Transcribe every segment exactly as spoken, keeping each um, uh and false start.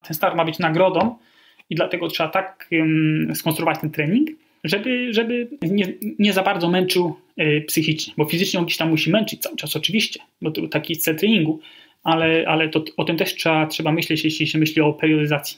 Ten start ma być nagrodą i dlatego trzeba tak um, skonstruować ten trening, żeby, żeby nie, nie za bardzo męczył y, psychicznie, bo fizycznie on gdzieś tam musi męczyć cały czas oczywiście, bo to taki cel treningu, ale, ale to, o tym też trzeba, trzeba myśleć, jeśli się myśli o periodyzacji.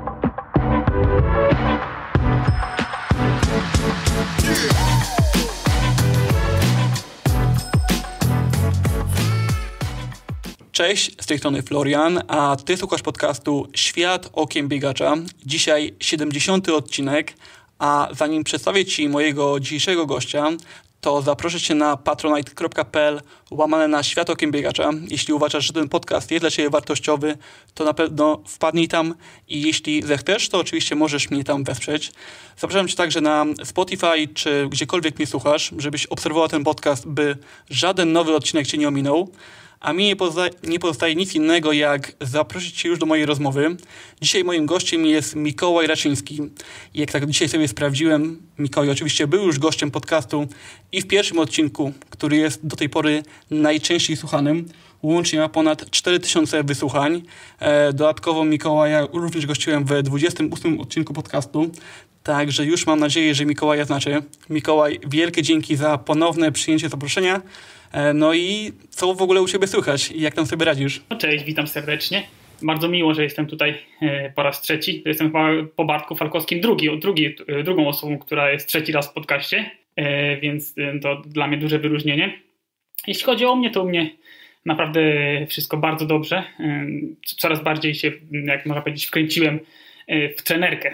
Cześć, z tej strony Florian, a Ty słuchasz podcastu Świat okiem biegacza. Dzisiaj siedemdziesiąty odcinek, a zanim przedstawię Ci mojego dzisiejszego gościa, to zaproszę Cię na patronite kropka p l łamane na Świat okiem biegacza. Jeśli uważasz, że ten podcast jest dla Ciebie wartościowy, to na pewno wpadnij tam i jeśli zechcesz, to oczywiście możesz mnie tam wesprzeć. Zapraszam Cię także na Spotify czy gdziekolwiek mnie słuchasz, żebyś obserwował ten podcast, by żaden nowy odcinek Cię nie ominął. A mi nie pozostaje, nie pozostaje nic innego, jak zaprosić Cię już do mojej rozmowy. Dzisiaj moim gościem jest Mikołaj Raczyński. I jak tak dzisiaj sobie sprawdziłem, Mikołaj oczywiście był już gościem podcastu i w pierwszym odcinku, który jest do tej pory najczęściej słuchanym, łącznie ma ponad cztery tysiące wysłuchań. E, dodatkowo Mikołaja również gościłem w dwudziestym ósmym odcinku podcastu. Także już mam nadzieję, że Mikołaja znacie. Mikołaj, wielkie dzięki za ponowne przyjęcie zaproszenia. No i co w ogóle u Ciebie słychać i jak tam sobie radzisz? No cześć, witam serdecznie. Bardzo miło, że jestem tutaj po raz trzeci. Jestem chyba po Bartku Falkowskim drugi, drugi, drugą osobą, która jest trzeci raz w podcaście, więc to dla mnie duże wyróżnienie. Jeśli chodzi o mnie, to u mnie naprawdę wszystko bardzo dobrze. Coraz bardziej się, jak można powiedzieć, wkręciłem w trenerkę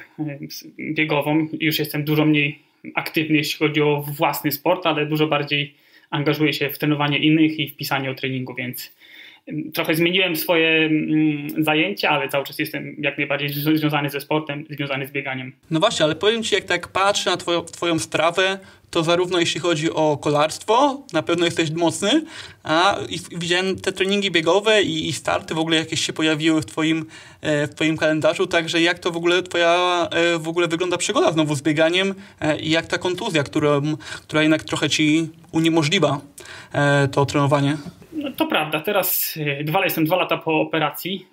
biegową. Już jestem dużo mniej aktywny, jeśli chodzi o własny sport, ale dużo bardziej angażuję się w trenowanie innych i w pisanie o treningu, więc trochę zmieniłem swoje zajęcia, ale cały czas jestem jak najbardziej związany ze sportem, związany z bieganiem. No właśnie, ale powiem Ci, jak tak patrzę na twoją, twoją strawę, to zarówno jeśli chodzi o kolarstwo, na pewno jesteś mocny, a i widziałem te treningi biegowe i, i starty w ogóle jakieś się pojawiły w twoim, e, w twoim kalendarzu, także jak to w ogóle twoja e, w ogóle wygląda przygoda znowu z bieganiem e, i jak ta kontuzja, którą, która jednak trochę Ci uniemożliwia e, to trenowanie? No to prawda, teraz dwa, jestem dwa lata po operacji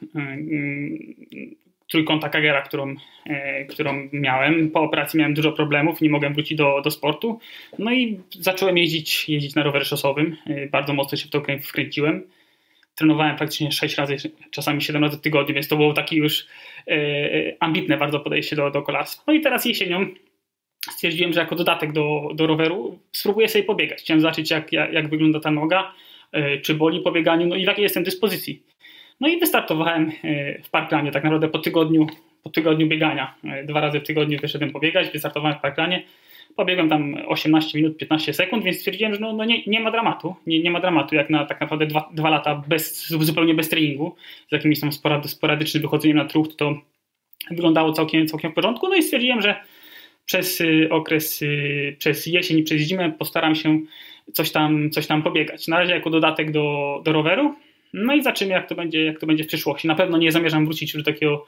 trójkąta Kagera, którą, którą miałem. Po operacji miałem dużo problemów, nie mogłem wrócić do, do sportu. No i zacząłem jeździć, jeździć na rowerze szosowym. Bardzo mocno się w to wkręciłem. Trenowałem praktycznie sześć razy, czasami siedem razy w tygodniu, więc to było takie już ambitne bardzo podejście do, do kolarstwa. No i teraz jesienią stwierdziłem, że jako dodatek do, do roweru spróbuję sobie pobiegać. Chciałem zobaczyć, jak, jak, jak wygląda ta noga, czy boli po bieganiu, no i w jakiej jestem dyspozycji. No i wystartowałem w Parkranie, tak naprawdę po tygodniu, po tygodniu biegania. Dwa razy w tygodniu wyszedłem pobiegać, wystartowałem w Parkranie, pobiegłem tam osiemnaście minut, piętnaście sekund, więc stwierdziłem, że no, no nie, nie ma dramatu, nie, nie ma dramatu, jak na tak naprawdę dwa, dwa lata bez, zupełnie bez treningu, z jakimś tam sporadycznym wychodzeniem na trucht, to wyglądało całkiem, całkiem w porządku, no i stwierdziłem, że przez okres, przez jesień i przez zimę postaram się coś tam, coś tam pobiegać. Na razie jako dodatek do, do roweru. No i zobaczymy, jak to będzie, jak to będzie w przyszłości. Na pewno nie zamierzam wrócić już do takiego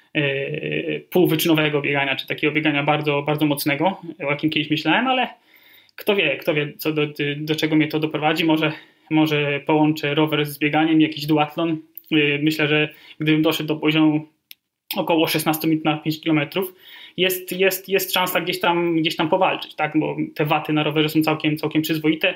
e, półwyczynowego biegania, czy takiego biegania bardzo, bardzo mocnego, o jakim kiedyś myślałem, ale kto wie, kto wie, co do, do czego mnie to doprowadzi. Może, może połączę rower z bieganiem, jakiś duatlon. Myślę, że gdybym doszedł do poziomu około szesnaście minut na pięć kilometrów, jest, jest, jest szansa gdzieś tam, gdzieś tam powalczyć, tak? Bo te waty na rowerze są całkiem, całkiem przyzwoite.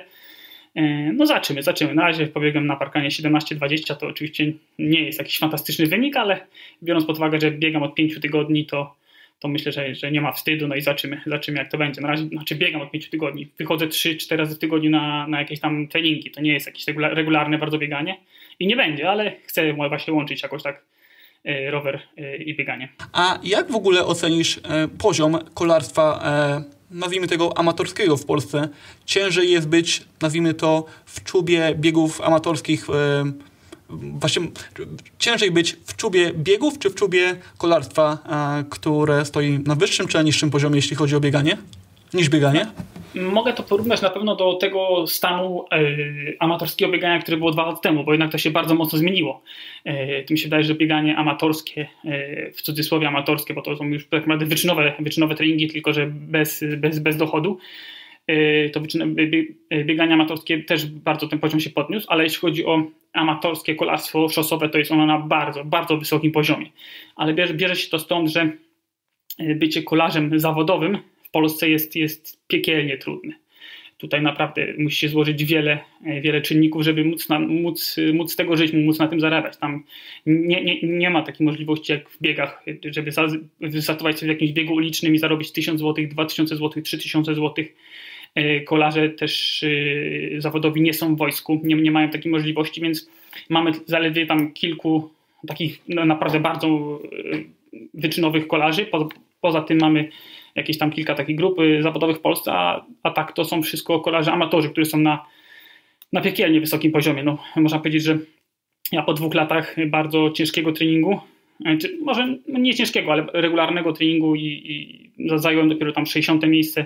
No zobaczymy, zobaczymy. Na razie pobiegłem na Parkanie siedemnaście dwadzieścia, to oczywiście nie jest jakiś fantastyczny wynik, ale biorąc pod uwagę, że biegam od pięciu tygodni, to, to myślę, że, że nie ma wstydu, no i zobaczymy, zobaczymy jak to będzie. Na razie, znaczy biegam od pięciu tygodni, wychodzę trzy cztery razy w tygodniu na, na jakieś tam treningi, to nie jest jakieś regularne bardzo bieganie i nie będzie, ale chcę właśnie łączyć jakoś tak rower i bieganie. A jak w ogóle ocenisz e, poziom kolarstwa, e, nazwijmy tego amatorskiego w Polsce? Ciężej jest być, nazwijmy to, w czubie biegów amatorskich, e, właśnie ciężej być w czubie biegów czy w czubie kolarstwa, e, które stoi na wyższym czy na niższym poziomie, jeśli chodzi o bieganie, niż bieganie? Mogę to porównać na pewno do tego stanu e, amatorskiego biegania, które było dwa lata temu, bo jednak to się bardzo mocno zmieniło. E, to mi się wydaje, że bieganie amatorskie, e, w cudzysłowie amatorskie, bo to są już tak naprawdę wyczynowe, wyczynowe treningi, tylko że bez, bez, bez dochodu, to bieganie amatorskie też bardzo ten poziom się podniósł, ale jeśli chodzi o amatorskie kolarstwo szosowe, to jest ono na bardzo, bardzo wysokim poziomie. Ale bierze, bierze się to stąd, że bycie kolarzem zawodowym w Polsce jest, jest piekielnie trudne. Tutaj naprawdę musi się złożyć wiele, wiele czynników, żeby móc, na, móc, móc z tego żyć, móc na tym zarabiać. Tam nie, nie, nie ma takiej możliwości jak w biegach, żeby wystartować sobie w jakimś biegu ulicznym i zarobić tysiąc złotych, dwa tysiące złotych, trzy tysiące złotych. Kolarze też zawodowi nie są w wojsku, nie, nie mają takiej możliwości, więc mamy zaledwie tam kilku takich no, naprawdę bardzo wyczynowych kolarzy. Po, poza tym mamy jakieś tam kilka takich grup zawodowych w Polsce, a, a tak to są wszystko kolarze amatorzy, którzy są na, na piekielnie wysokim poziomie. No, można powiedzieć, że ja po dwóch latach bardzo ciężkiego treningu, czy może nie ciężkiego, ale regularnego treningu i, i zająłem dopiero tam sześćdziesiąte miejsce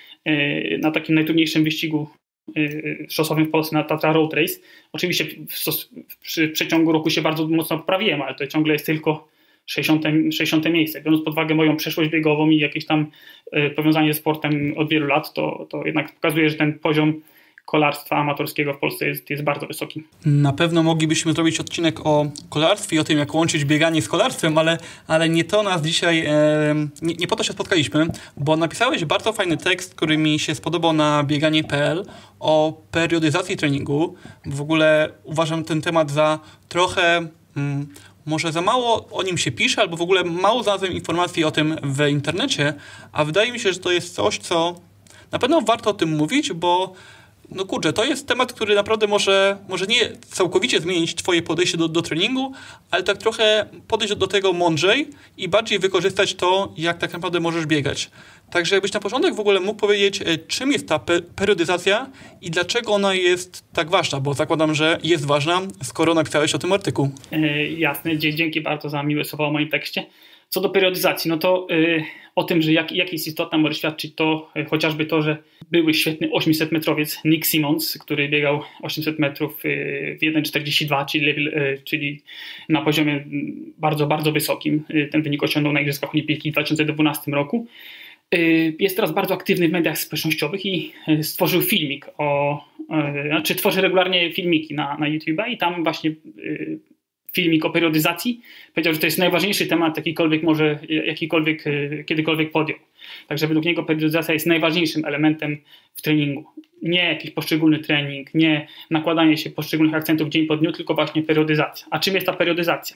na takim najtrudniejszym wyścigu szosowym w Polsce, na Tatra Road Race. Oczywiście w, w, w przeciągu roku się bardzo mocno poprawiłem, ale to ciągle jest tylko sześćdziesiąte miejsce. Biorąc pod uwagę moją przeszłość biegową i jakieś tam powiązanie z sportem od wielu lat, to, to jednak pokazuje, że ten poziom kolarstwa amatorskiego w Polsce jest, jest bardzo wysoki. Na pewno moglibyśmy zrobić odcinek o kolarstwie i o tym, jak łączyć bieganie z kolarstwem, ale, ale nie to nas dzisiaj, e, nie, nie po to się spotkaliśmy, bo napisałeś bardzo fajny tekst, który mi się spodobał na bieganie kropka p l o periodyzacji treningu. W ogóle uważam ten temat za trochę... Mm, może za mało o nim się pisze, albo w ogóle mało znalazłem informacji o tym w internecie, a wydaje mi się, że to jest coś, co na pewno warto o tym mówić, bo no kurczę, to jest temat, który naprawdę może, może nie całkowicie zmienić twoje podejście do, do treningu, ale tak trochę podejść do tego mądrzej i bardziej wykorzystać to, jak tak naprawdę możesz biegać. Także jakbyś na początek w ogóle mógł powiedzieć, czym jest ta pe- periodyzacja i dlaczego ona jest tak ważna, bo zakładam, że jest ważna, skoro napisałeś o tym artykuł. Yy, jasne, dzięki bardzo za miłe słowa o moim tekście. Co do periodyzacji, no to yy, o tym, że jak, jak jest istotna, może świadczyć to yy, chociażby to, że były świetny osiemset metrowiec Nick Symmonds, który biegał osiemset metrów yy, w jeden czterdzieści dwa, czyli, yy, czyli na poziomie yy, bardzo, bardzo wysokim. Yy, ten wynik osiągnął na Igrzyskach Olimpijskich w dwa tysiące dwunastym roku. Yy, jest teraz bardzo aktywny w mediach społecznościowych i yy, stworzył filmik o, yy, znaczy tworzy regularnie filmiki na, na YouTube i tam właśnie yy, filmik o periodyzacji, powiedział, że to jest najważniejszy temat, jakikolwiek może, jakikolwiek kiedykolwiek podjął. Także według niego periodyzacja jest najważniejszym elementem w treningu. Nie jakiś poszczególny trening, nie nakładanie się poszczególnych akcentów dzień po dniu, tylko właśnie periodyzacja. A czym jest ta periodyzacja?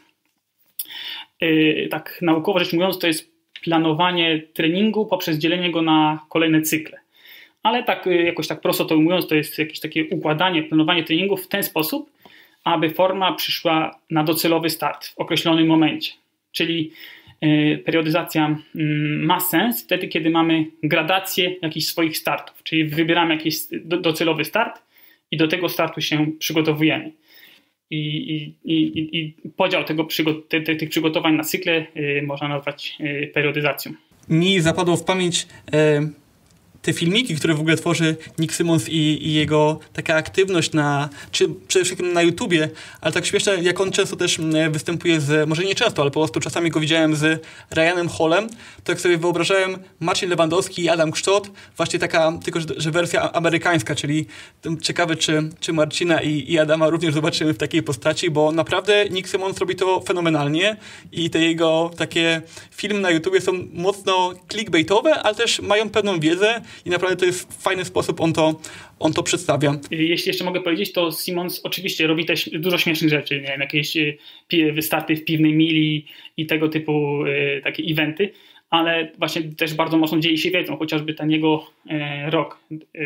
Yy, tak naukowo rzecz mówiąc, to jest planowanie treningu poprzez dzielenie go na kolejne cykle. Ale tak jakoś tak prosto to ujmując, to jest jakieś takie układanie, planowanie treningu w ten sposób, aby forma przyszła na docelowy start w określonym momencie. Czyli y, periodyzacja y, ma sens wtedy, kiedy mamy gradację jakichś swoich startów. Czyli wybieramy jakiś do, docelowy start i do tego startu się przygotowujemy. I, i, i, i podział tego przygo- te, te, tych przygotowań na cykle y, można nazwać y, periodyzacją. Mi zapadło w pamięć... Y- te filmiki, które w ogóle tworzy Nick Symmonds i, i jego taka aktywność na, czy przede wszystkim na YouTubie, ale tak śmieszne, jak on często też występuje z, może nie często, ale po prostu czasami go widziałem z Ryanem Hallem, to jak sobie wyobrażałem Marcin Lewandowski i Adam Kszczot, właśnie taka, tylko że, że wersja amerykańska, czyli ciekawe, czy, czy Marcina i, i Adama również zobaczymy w takiej postaci, bo naprawdę Nick Symmonds robi to fenomenalnie i te jego takie filmy na YouTubie są mocno clickbaitowe, ale też mają pewną wiedzę i naprawdę to jest w fajny sposób on to, on to przedstawia. Jeśli jeszcze mogę powiedzieć, to Symmonds oczywiście robi też dużo śmiesznych rzeczy, nie wiem, jakieś wystarty w piwnej mili i tego typu e, takie eventy, ale właśnie też bardzo mocno dzieli się wiedzą, chociażby ten jego e, rok,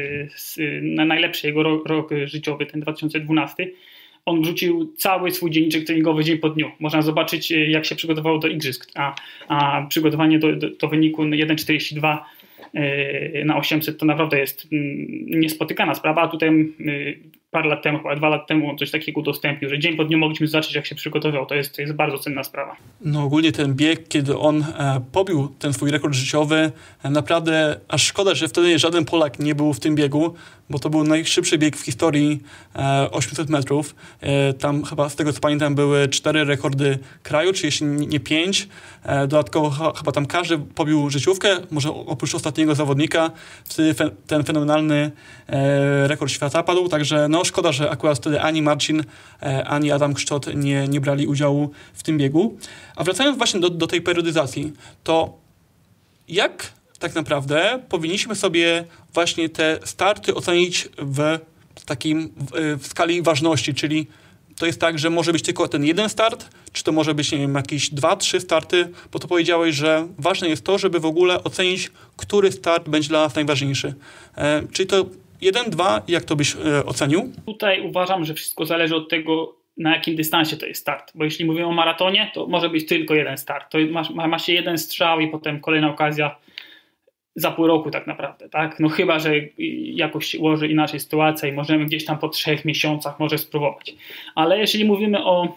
e, najlepszy jego rok, rok życiowy, ten dwa tysiące dwunasty, on wrzucił cały swój dzienniczek treningowy dzień po dniu. Można zobaczyć, jak się przygotował do igrzysk, a, a przygotowanie do, do, do wyniku jeden czterdzieści dwa na osiemset to naprawdę jest niespotykana sprawa, a tutaj parę lat temu, chyba dwa lat temu coś takiego udostępnił, że dzień po dniu mogliśmy zobaczyć, jak się przygotowywał. To jest, to jest bardzo cenna sprawa. No ogólnie ten bieg, kiedy on e, pobił ten swój rekord życiowy, e, naprawdę aż szkoda, że wtedy żaden Polak nie był w tym biegu, bo to był najszybszy bieg w historii e, osiemset metrów. E, tam chyba z tego co pamiętam były cztery rekordy kraju, czy jeśli nie pięć. E, dodatkowo ch- chyba tam każdy pobił życiówkę, może oprócz ostatniego zawodnika. Wtedy fe- ten fenomenalny e, rekord świata padł, także no szkoda, że akurat wtedy ani Marcin, e, ani Adam Kszczot nie, nie brali udziału w tym biegu. A wracając właśnie do, do tej periodyzacji, to jak tak naprawdę powinniśmy sobie właśnie te starty ocenić w takim w, w skali ważności, czyli to jest tak, że może być tylko ten jeden start, czy to może być, nie wiem, jakieś dwa, trzy starty, bo to powiedziałeś, że ważne jest to, żeby w ogóle ocenić, który start będzie dla nas najważniejszy. E, czyli to jeden, dwa, jak to byś e, ocenił? Tutaj uważam, że wszystko zależy od tego, na jakim dystansie to jest start. Bo jeśli mówimy o maratonie, to może być tylko jeden start. To ma, ma się jeden strzał i potem kolejna okazja za pół roku tak naprawdę. Tak? No chyba, że jakoś się ułoży inaczej sytuacja i możemy gdzieś tam po trzech miesiącach może spróbować. Ale jeżeli mówimy o,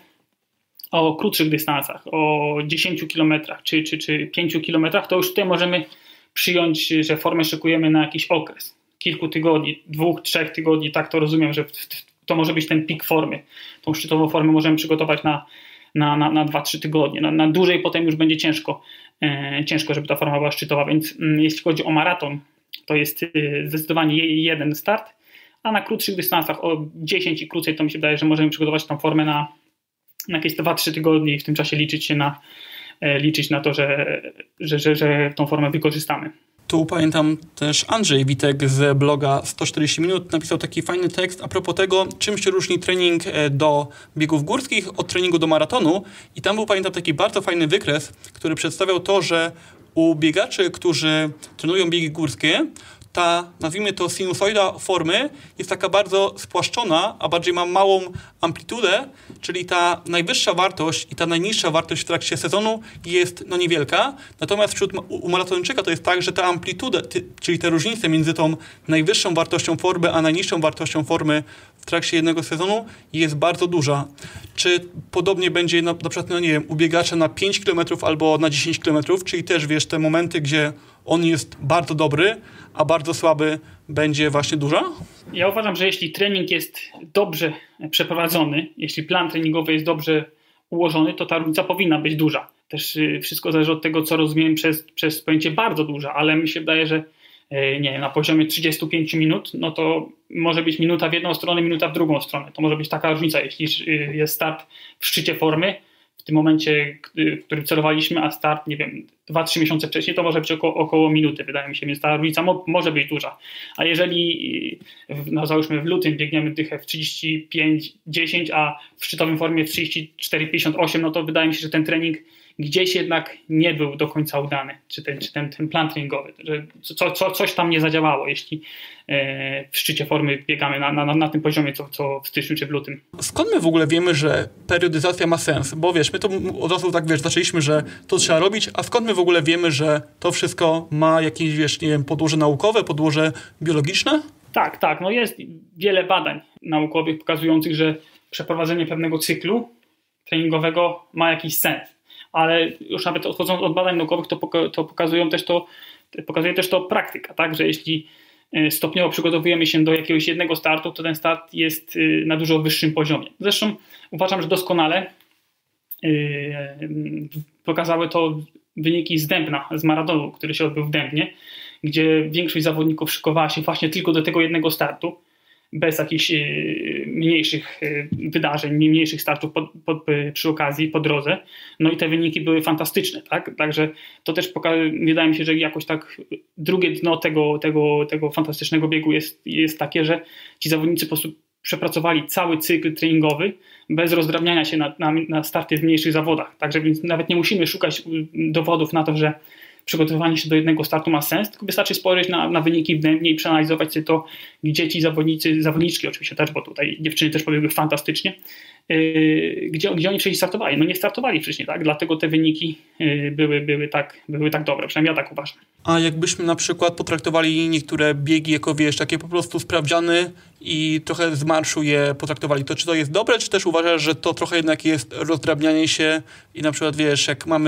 o krótszych dystansach, o dziesięciu kilometrach czy, czy, czy pięciu kilometrach, to już tutaj możemy przyjąć, że formę szykujemy na jakiś okres. Kilku tygodni, dwóch, trzech tygodni, tak to rozumiem, że w, w, to może być ten pik formy. Tą szczytową formę możemy przygotować na, na, na, na dwa trzy tygodnie. Na, na dłużej potem już będzie ciężko, e, ciężko, żeby ta forma była szczytowa. Więc m, jeśli chodzi o maraton, to jest e, zdecydowanie jeden start, a na krótszych dystansach o dziesięć i krócej to mi się wydaje, że możemy przygotować tą formę na, na jakieś dwa trzy tygodnie i w tym czasie liczyć się na, e, liczyć na to, że, że, że, że tą formę wykorzystamy. Tu pamiętam też Andrzej Witek z bloga sto czterdzieści minut napisał taki fajny tekst a propos tego, czym się różni trening do biegów górskich od treningu do maratonu. I tam był, pamiętam, taki bardzo fajny wykres, który przedstawiał to, że u biegaczy, którzy trenują biegi górskie, ta, nazwijmy to, sinusoida formy jest taka bardzo spłaszczona, a bardziej ma małą amplitudę, czyli ta najwyższa wartość i ta najniższa wartość w trakcie sezonu jest no niewielka. Natomiast wśród u maratonczyka to jest tak, że ta amplituda, ty, czyli te różnice między tą najwyższą wartością formy, a najniższą wartością formy w trakcie jednego sezonu jest bardzo duża. Czy podobnie będzie na, na przykład, no nie wiem, u biegacza na pięć kilometrów albo na dziesięć kilometrów, czyli też, wiesz, te momenty, gdzie on jest bardzo dobry, a bardzo słaby będzie właśnie duża? Ja uważam, że jeśli trening jest dobrze przeprowadzony, jeśli plan treningowy jest dobrze ułożony, to ta różnica powinna być duża. Też wszystko zależy od tego, co rozumiem przez, przez pojęcie bardzo duża, ale mi się wydaje, że nie wiem, na poziomie trzydzieści pięć minut, no to może być minuta w jedną stronę, minuta w drugą stronę. To może być taka różnica, jeśli jest start w szczycie formy, w tym momencie, w którym celowaliśmy, a start, nie wiem, dwa trzy miesiące wcześniej, to może być około, około minuty, wydaje mi się, więc ta różnica mo, może być duża. A jeżeli, no załóżmy, w lutym biegniemy dychę w trzydzieści pięć dziesięć, a w szczytowym formie w trzydzieści cztery pięćdziesiąt osiem, no to wydaje mi się, że ten trening gdzieś jednak nie był do końca udany, czy ten, czy ten, ten plan treningowy, że co, co, coś tam nie zadziałało, jeśli e, w szczycie formy biegamy na, na, na tym poziomie, co, co w styczniu czy w lutym. Skąd my w ogóle wiemy, że periodyzacja ma sens? Bo wiesz, my to od razu tak, wiesz, zaczęliśmy, że to trzeba robić, a skąd my w ogóle wiemy, że to wszystko ma jakieś, wiesz, nie wiem, podłoże naukowe, podłoże biologiczne? Tak, tak, no jest wiele badań naukowych pokazujących, że przeprowadzenie pewnego cyklu treningowego ma jakiś sens. Ale już nawet odchodząc od badań naukowych, to, poka- to pokazują też to, pokazuje też to praktyka, tak? Że jeśli stopniowo przygotowujemy się do jakiegoś jednego startu, to ten start jest na dużo wyższym poziomie. Zresztą uważam, że doskonale yy, pokazały to wyniki z Dębna, z maratonu, który się odbył w Dębnie, gdzie większość zawodników szykowała się właśnie tylko do tego jednego startu, bez jakichś mniejszych wydarzeń, mniejszych startów pod, pod, przy okazji, po drodze. No i te wyniki były fantastyczne, tak? Także to też poka- wydaje mi się, że jakoś tak drugie dno tego, tego, tego fantastycznego biegu jest, jest takie, że ci zawodnicy po prostu przepracowali cały cykl treningowy bez rozdrabniania się na, na, na starty w mniejszych zawodach. Także więc nawet nie musimy szukać dowodów na to, że przygotowanie się do jednego startu ma sens, tylko wystarczy spojrzeć na, na wyniki w Dębnie i przeanalizować sobie to, gdzie ci zawodnicy, zawodniczki oczywiście też, bo tutaj dziewczyny też pobiegły fantastycznie, yy, gdzie, gdzie oni wcześniej startowali. No nie startowali wcześniej, tak? Dlatego te wyniki yy, były, były, tak, były tak dobre, przynajmniej ja tak uważam. A jakbyśmy na przykład potraktowali niektóre biegi jako, wiesz, takie po prostu sprawdziany i trochę z marszu je potraktowali, to czy to jest dobre, czy też uważasz, że to trochę jednak jest rozdrabnianie się i na przykład, wiesz, jak mamy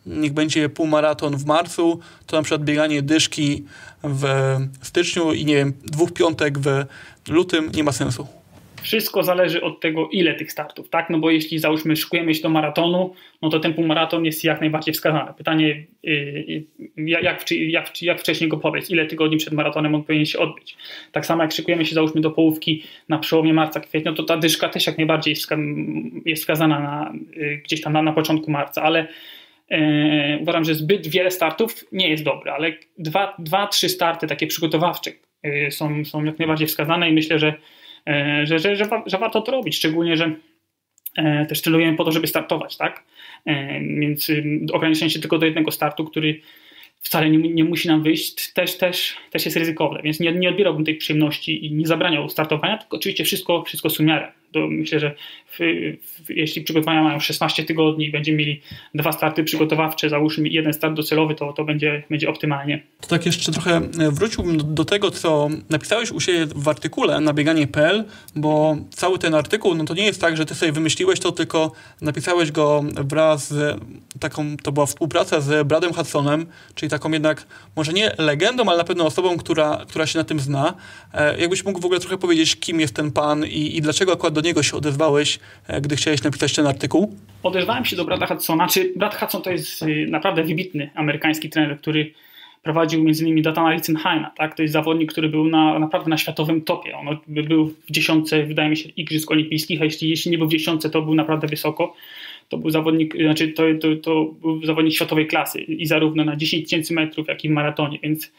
niech będzie półmaraton w marcu, to na przykład bieganie dyszki w styczniu i nie wiem, dwóch piątek w lutym nie ma sensu. Wszystko zależy od tego, ile tych startów, tak? No bo jeśli załóżmy szykujemy się do maratonu, no to ten półmaraton jest jak najbardziej wskazany. Pytanie, yy, jak, jak, jak wcześniej go powiedz, ile tygodni przed maratonem on powinien się odbyć. Tak samo jak szykujemy się załóżmy do połówki na przełomie marca, kwietnia, to ta dyszka też jak najbardziej jest, jest wskazana na, yy, gdzieś tam na, na początku marca, ale yy, uważam, że zbyt wiele startów nie jest dobre, ale dwa, dwa trzy starty takie przygotowawcze yy, są, są jak najbardziej wskazane i myślę, że Że, że, że, że warto to robić, szczególnie, że e, też celujemy po to, żeby startować, tak? E, więc y, ograniczenie się tylko do jednego startu, który wcale nie, nie musi nam wyjść, też, też, też jest ryzykowne, więc nie, nie odbierałbym tej przyjemności i nie zabraniał startowania, tylko oczywiście wszystko, wszystko z umiarem. To myślę, że w, w, jeśli przygotowania mają szesnaście tygodni i będziemy mieli dwa starty przygotowawcze, załóżmy jeden start docelowy, to, to będzie, będzie optymalnie. To tak jeszcze trochę wróciłbym do, do tego, co napisałeś u siebie w artykule na bieganie kropka p l, bo cały ten artykuł, no to nie jest tak, że ty sobie wymyśliłeś to, tylko napisałeś go wraz z taką, to była współpraca z Bradem Hudsonem, czyli taką jednak, może nie legendą, ale na pewno osobą, która, która się na tym zna. E, jakbyś mógł w ogóle trochę powiedzieć, kim jest ten pan i, i dlaczego akurat do niego się odezwałeś, gdy chciałeś napisać ten artykuł? Odezwałem się do Brada Hudsona. Czy Brad Hudson to jest naprawdę wybitny amerykański trener, który prowadził między innymi Datana Ritzenheima, tak? To jest zawodnik, który był na, naprawdę na światowym topie. On był w dziesiątce, wydaje mi się, Igrzysk Olimpijskich, a jeśli, jeśli nie był w dziesiątce, to był naprawdę wysoko. To był zawodnik, znaczy to, to, to był zawodnik światowej klasy i zarówno na dziesięć tysięcy metrów, jak i w maratonie, więc,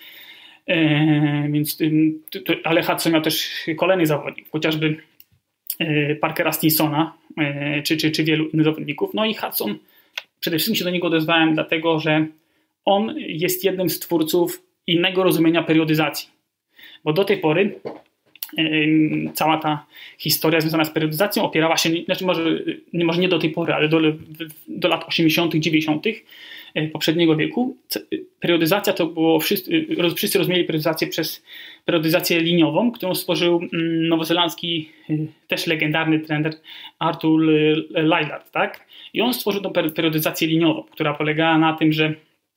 e, więc to, to, ale Hudson miał też kolejnych zawodników, chociażby Parkera Stinsona, czy, czy, czy wielu innych zawodników. No i Hudson, przede wszystkim się do niego odezwałem, dlatego że on jest jednym z twórców innego rozumienia periodyzacji. Bo do tej pory yy, cała ta historia związana z periodyzacją opierała się, znaczy może, może nie do tej pory, ale do, do lat osiemdziesiątych, dziewięćdziesiątych poprzedniego wieku. Periodyzacja to było, wszyscy, wszyscy rozumieli periodyzację przez periodyzację liniową, którą stworzył nowozelandzki, też legendarny trener Arthur Lillard, tak? I on stworzył tą periodyzację liniową, która polegała na tym, że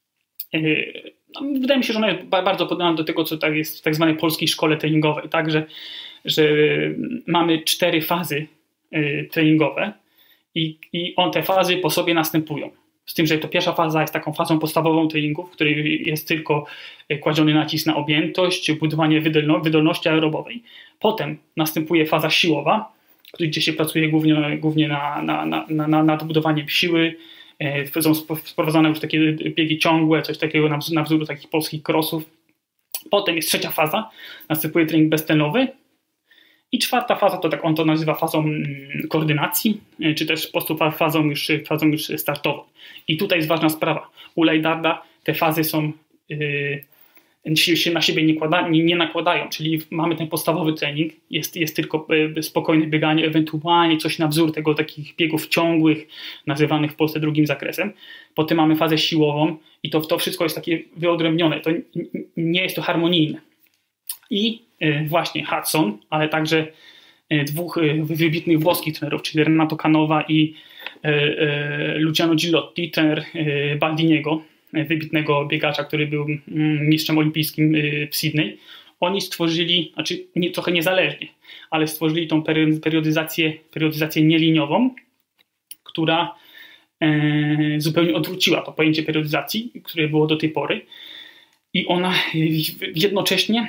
no, wydaje mi się, że ona jest bardzo podobna do tego, co tak jest w tak zwanej polskiej szkole treningowej, tak? Że, że mamy cztery fazy treningowe i, i on te fazy po sobie następują. Z tym, że to pierwsza faza jest taką fazą podstawową treningu, w której jest tylko kładziony nacisk na objętość, budowanie wydolności aerobowej. Potem następuje faza siłowa, gdzie się pracuje głównie, głównie na, na, na, na, nad budowaniem siły. Są wprowadzane już takie biegi ciągłe, coś takiego na, na wzór takich polskich crossów. Potem jest trzecia faza, następuje trening beztlenowy. I czwarta faza, to tak on to nazywa fazą koordynacji, czy też po prostu fazą już, fazą już startową. I tutaj jest ważna sprawa. U Lillarda te fazy są, yy, się na siebie nie, kłada, nie, nie nakładają, czyli mamy ten podstawowy trening, jest, jest tylko spokojne bieganie, ewentualnie coś na wzór tego takich biegów ciągłych, nazywanych w Polsce drugim zakresem. Potem mamy fazę siłową i to, to wszystko jest takie wyodrębnione, to nie jest to harmonijne. I właśnie Hudson, ale także dwóch wybitnych włoskich trenerów, czyli Renato Canova i Luciano Gilotti, trener Baldiniego, wybitnego biegacza, który był mistrzem olimpijskim w Sydney. Oni stworzyli, znaczy nie, trochę niezależnie, ale stworzyli tą periodyzację, periodyzację nieliniową, która zupełnie odwróciła to pojęcie periodyzacji, które było do tej pory. I ona jednocześnie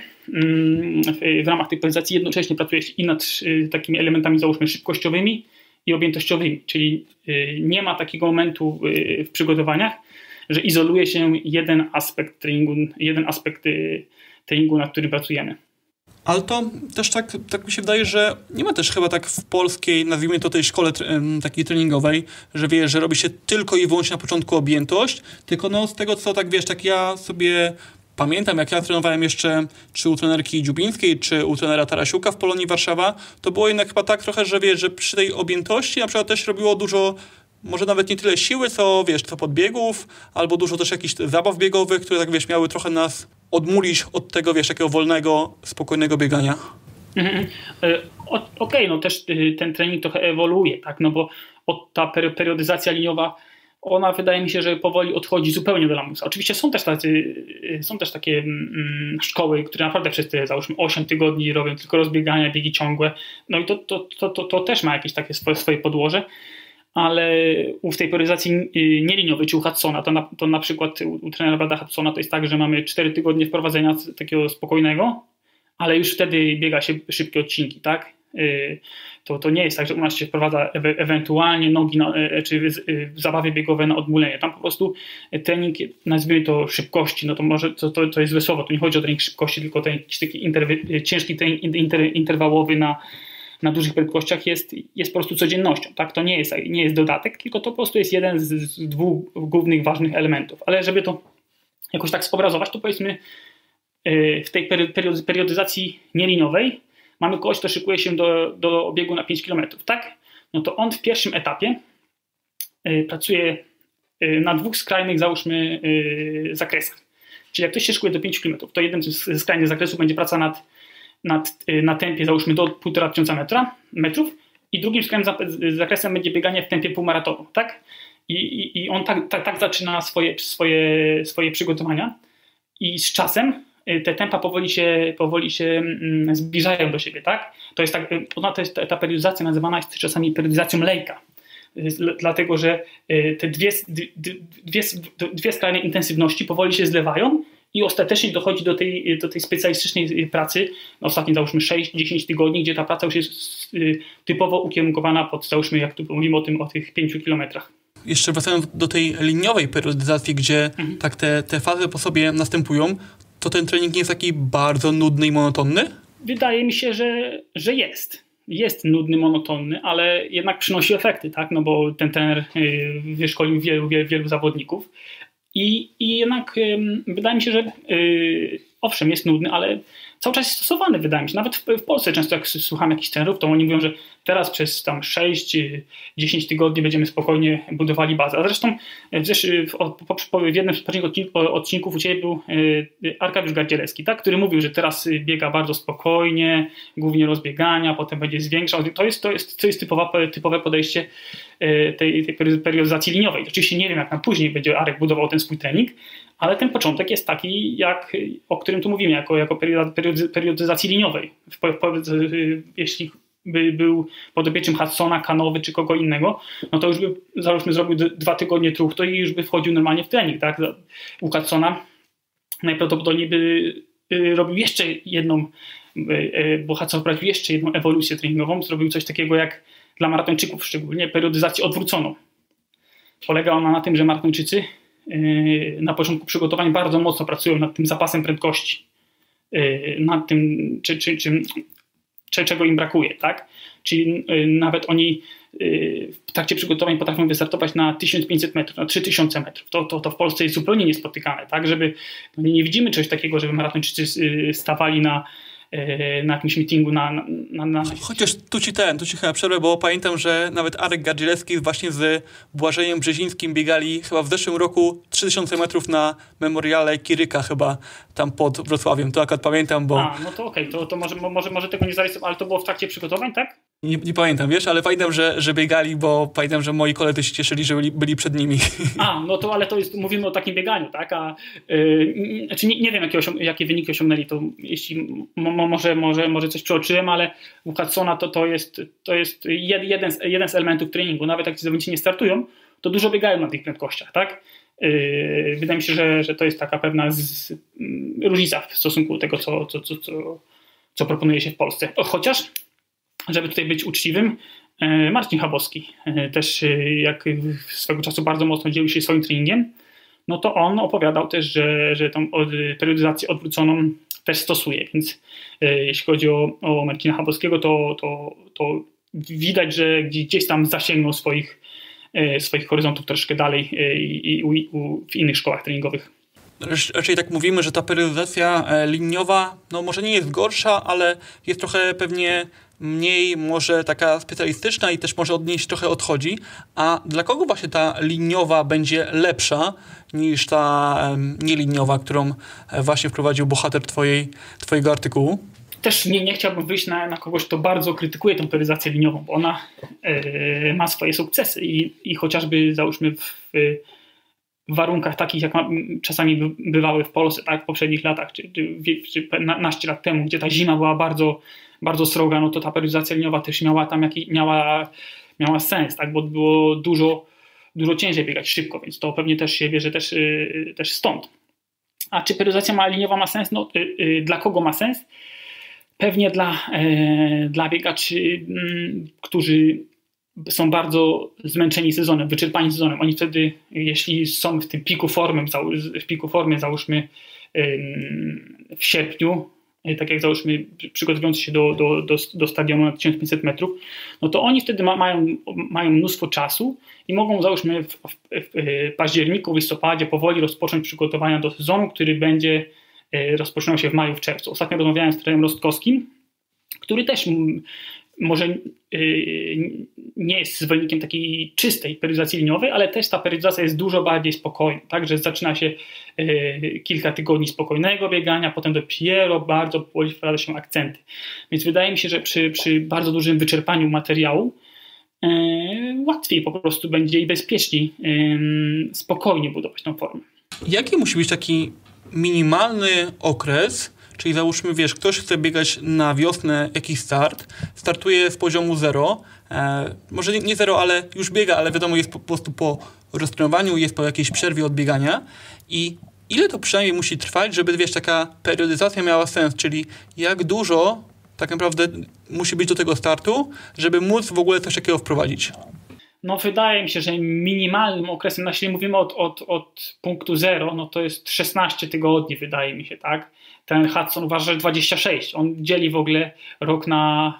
w ramach tej periodyzacji jednocześnie pracuje i nad takimi elementami, załóżmy, szybkościowymi i objętościowymi. Czyli nie ma takiego momentu w przygotowaniach, że izoluje się jeden aspekt treningu, jeden aspekt treningu, nad którym pracujemy. Ale to też tak, tak mi się wydaje, że nie ma też chyba tak w polskiej, nazwijmy to tej szkole takiej treningowej, że wiesz, że robi się tylko i wyłącznie na początku objętość, tylko no z tego co tak wiesz, tak ja sobie pamiętam, jak ja trenowałem jeszcze czy u trenerki Dziubińskiej, czy u trenera Tarasiuka w Polonii Warszawa, to było jednak chyba tak trochę, że wiesz, że przy tej objętości na przykład też robiło dużo, może nawet nie tyle siły, co wiesz, co podbiegów, albo dużo też jakichś zabaw biegowych, które tak wiesz, miały trochę nas odmulić od tego, wiesz, takiego wolnego, spokojnego biegania. Mhm. Okej, okay, no też ten trening trochę ewoluuje, tak, no bo od ta periodyzacja liniowa ona wydaje mi się, że powoli odchodzi zupełnie do lamusa. Oczywiście są też, tacy, są też takie mm, szkoły, które naprawdę przez te załóżmy osiem tygodni robią tylko rozbiegania, biegi ciągłe. No i to, to, to, to, to też ma jakieś takie swoje, swoje podłoże. Ale w tej periodyzacji nieliniowej, czy u Hudsona, to na, to na przykład u, u trenera Brada Hudsona to jest tak, że mamy cztery tygodnie wprowadzenia takiego spokojnego, ale już wtedy biega się szybkie odcinki, tak? To, to nie jest tak, że u nas się wprowadza e- ewentualnie nogi na, e- czy w zabawie biegowe na odmulenie. Tam po prostu trening, nazwijmy to szybkości, no to może to, to, to jest złe słowo, to nie chodzi o trening szybkości, tylko ten jakiś taki interwy- ciężki trening inter- interwałowy na na dużych prędkościach jest, jest po prostu codziennością. Tak? To nie jest, nie jest dodatek, tylko to po prostu jest jeden z, z dwóch głównych ważnych elementów. Ale żeby to jakoś tak zobrazować, to powiedzmy w tej periody, periodyzacji nieliniowej mamy kogoś, kto szykuje się do, do biegu na pięć kilometrów. Tak? No to on w pierwszym etapie pracuje na dwóch skrajnych, załóżmy, zakresach. Czyli jak ktoś się szykuje do pięć kilometrów, to jednym ze skrajnych zakresów będzie praca nad nad, na tempie załóżmy do półtora tysiąca metra, metrów i drugim skrajnym zakresem będzie bieganie w tempie półmaratonu, tak? I, i, i on tak, tak, tak zaczyna swoje, swoje, swoje przygotowania i z czasem te tempa powoli się, powoli się zbliżają do siebie, tak? To jest tak, to jest ta periodyzacja nazywana jest czasami periodyzacją Lejka. Dlatego, że te dwie, dwie, dwie skrajne intensywności powoli się zlewają i ostatecznie dochodzi do tej, do tej specjalistycznej pracy, no ostatnie załóżmy sześć do dziesięciu tygodni, gdzie ta praca już jest typowo ukierunkowana pod, załóżmy, jak tu mówimy o tym, o tych pięciu kilometrach. Jeszcze wracając do tej liniowej periodyzacji, gdzie mhm. tak te, te fazy po sobie następują, to ten trening nie jest taki bardzo nudny i monotonny? Wydaje mi się, że, że jest. Jest nudny, monotonny, ale jednak przynosi efekty, tak? No bo ten trener wyszkolił wielu, wielu, wielu zawodników. I, I jednak ym, wydaje mi się, że yy, owszem, jest nudny, ale cały czas jest stosowany, wydaje mi się. Nawet w, w Polsce często jak słucham jakichś trenerów, to oni mówią, że teraz przez tam sześć do dziesięciu tygodni będziemy spokojnie budowali bazę. A zresztą w, w, w jednym z poprzednich odcinków u Ciebie był yy, Arkadiusz Gardzielewski, tak, który mówił, że teraz biega bardzo spokojnie, głównie rozbiegania, potem będzie zwiększał. To jest, to jest, to jest typowa, typowe podejście yy, tej, tej periodyzacji liniowej. Oczywiście nie wiem, jak na później będzie Arek budował ten swój trening, ale ten początek jest taki, jak, o którym tu mówimy, jako, jako periodyzacji liniowej. Jeśli by był podopiecznym Hudsona, Kanowy czy kogo innego, no to już by, załóżmy, zrobił dwa tygodnie truchto i już by wchodził normalnie w trening. Tak? U Hudsona najprawdopodobniej by robił jeszcze jedną, bo Hudson wprowadził jeszcze jedną ewolucję treningową, zrobił coś takiego jak dla maratończyków szczególnie, periodyzację odwróconą. Polega ona na tym, że maratończycy na początku przygotowań bardzo mocno pracują nad tym zapasem prędkości, nad tym, czy, czy, czy, czy czego im brakuje, tak? Czyli nawet oni w trakcie przygotowań potrafią wystartować na tysiąc pięćset metrów, na trzy tysiące metrów. To, to, to w Polsce jest zupełnie niespotykane, tak? Żeby, no nie widzimy czegoś takiego, żeby maratończycy stawali na na jakimś meetingu na, na, na... Chociaż tu ci ten, tu ci chyba przerwę, bo pamiętam, że nawet Arek Gardzielewski właśnie z Błażejem Brzezińskim biegali chyba w zeszłym roku trzy tysiące metrów na memoriale Kiryka chyba tam pod Wrocławiem. To akurat pamiętam, bo... A, no to okej, okay. to, to może, może, może tego nie zarejestrować, ale to było w trakcie przygotowań, tak? Nie, nie pamiętam, wiesz, ale pamiętam, że, że biegali, bo pamiętam, że moi koledzy się cieszyli, że byli, byli przed nimi. A, no to ale to jest, mówimy o takim bieganiu, tak? A, yy, znaczy nie, nie wiem, jakie, osiąg- jakie wyniki osiągnęli, to jeśli mo, może, może, może coś przeoczyłem, ale u Hudsona to, to jest, to jest jeden, z, jeden z elementów treningu. Nawet jak ci zawodnicy nie startują, to dużo biegają na tych prędkościach, tak? Yy, wydaje mi się, że, że to jest taka pewna z, z, różnica w stosunku do tego, co, co, co, co, co proponuje się w Polsce. Chociaż, żeby tutaj być uczciwym, Marcin Chabowski też, jak swego czasu bardzo mocno dzielił się swoim treningiem, no to on opowiadał też, że, że tą periodyzację odwróconą też stosuje, więc jeśli chodzi o, o Marcina Chabowskiego, to, to, to widać, że gdzieś tam zasięgnął swoich, swoich horyzontów troszkę dalej i, i, i w innych szkołach treningowych. Raczej tak mówimy, że ta periodyzacja liniowa, no może nie jest gorsza, ale jest trochę pewnie mniej może taka specjalistyczna i też może od niej trochę odchodzi. A dla kogo właśnie ta liniowa będzie lepsza niż ta nieliniowa, którą właśnie wprowadził bohater twojej, twojego artykułu? też nie, nie chciałbym wyjść na, na kogoś, kto bardzo krytykuje tą periodizację liniową, bo ona e, ma swoje sukcesy i, i chociażby załóżmy w, w warunkach takich, jak ma, czasami bywały w Polsce, tak, w poprzednich latach, czy, czy, czy naście lat temu, gdzie ta zima była bardzo, bardzo sroga, no to ta periodizacja liniowa też miała tam jakiś, miała, miała sens, tak, bo było dużo, dużo ciężej biegać szybko, więc to pewnie też się bierze też, też stąd. A czy periodizacja ma, liniowa ma sens? No, y, y, dla kogo ma sens? Pewnie dla, e, dla biegaczy, m, którzy są bardzo zmęczeni sezonem, wyczerpani sezonem. Oni wtedy, jeśli są w tym piku formy, w piku formy załóżmy w sierpniu, tak jak załóżmy przygotowując się do, do, do, do stadionu na tysiąc pięćset metrów, no to oni wtedy ma, mają, mają mnóstwo czasu i mogą załóżmy w, w, w październiku, w listopadzie powoli rozpocząć przygotowania do sezonu, który będzie rozpoczynał się w maju, w czerwcu. Ostatnio rozmawiałem z trenerem Rostkowskim, który też może nie jest zwolennikiem takiej czystej periodizacji liniowej, ale też ta periodizacja jest dużo bardziej spokojna. Także zaczyna się kilka tygodni spokojnego biegania, potem dopiero bardzo powoli wprowadza się akcenty. Więc wydaje mi się, że przy, przy bardzo dużym wyczerpaniu materiału łatwiej po prostu będzie i bezpieczniej spokojnie budować tą formę. Jaki musi być taki minimalny okres, czyli załóżmy, wiesz, ktoś chce biegać na wiosnę jakiś start, startuje z poziomu zero, e, może nie zero, ale już biega, ale wiadomo, jest po, po prostu po roztrenowaniu, jest po jakiejś przerwie od biegania i ile to przynajmniej musi trwać, żeby, wiesz, taka periodyzacja miała sens, czyli jak dużo tak naprawdę musi być do tego startu, żeby móc w ogóle coś takiego wprowadzić? No wydaje mi się, że minimalnym okresem, no jeśli mówimy od, od, od punktu zero, no to jest szesnaście tygodni, wydaje mi się, tak? Ten Hudson uważa, że dwadzieścia sześć. On dzieli w ogóle rok na,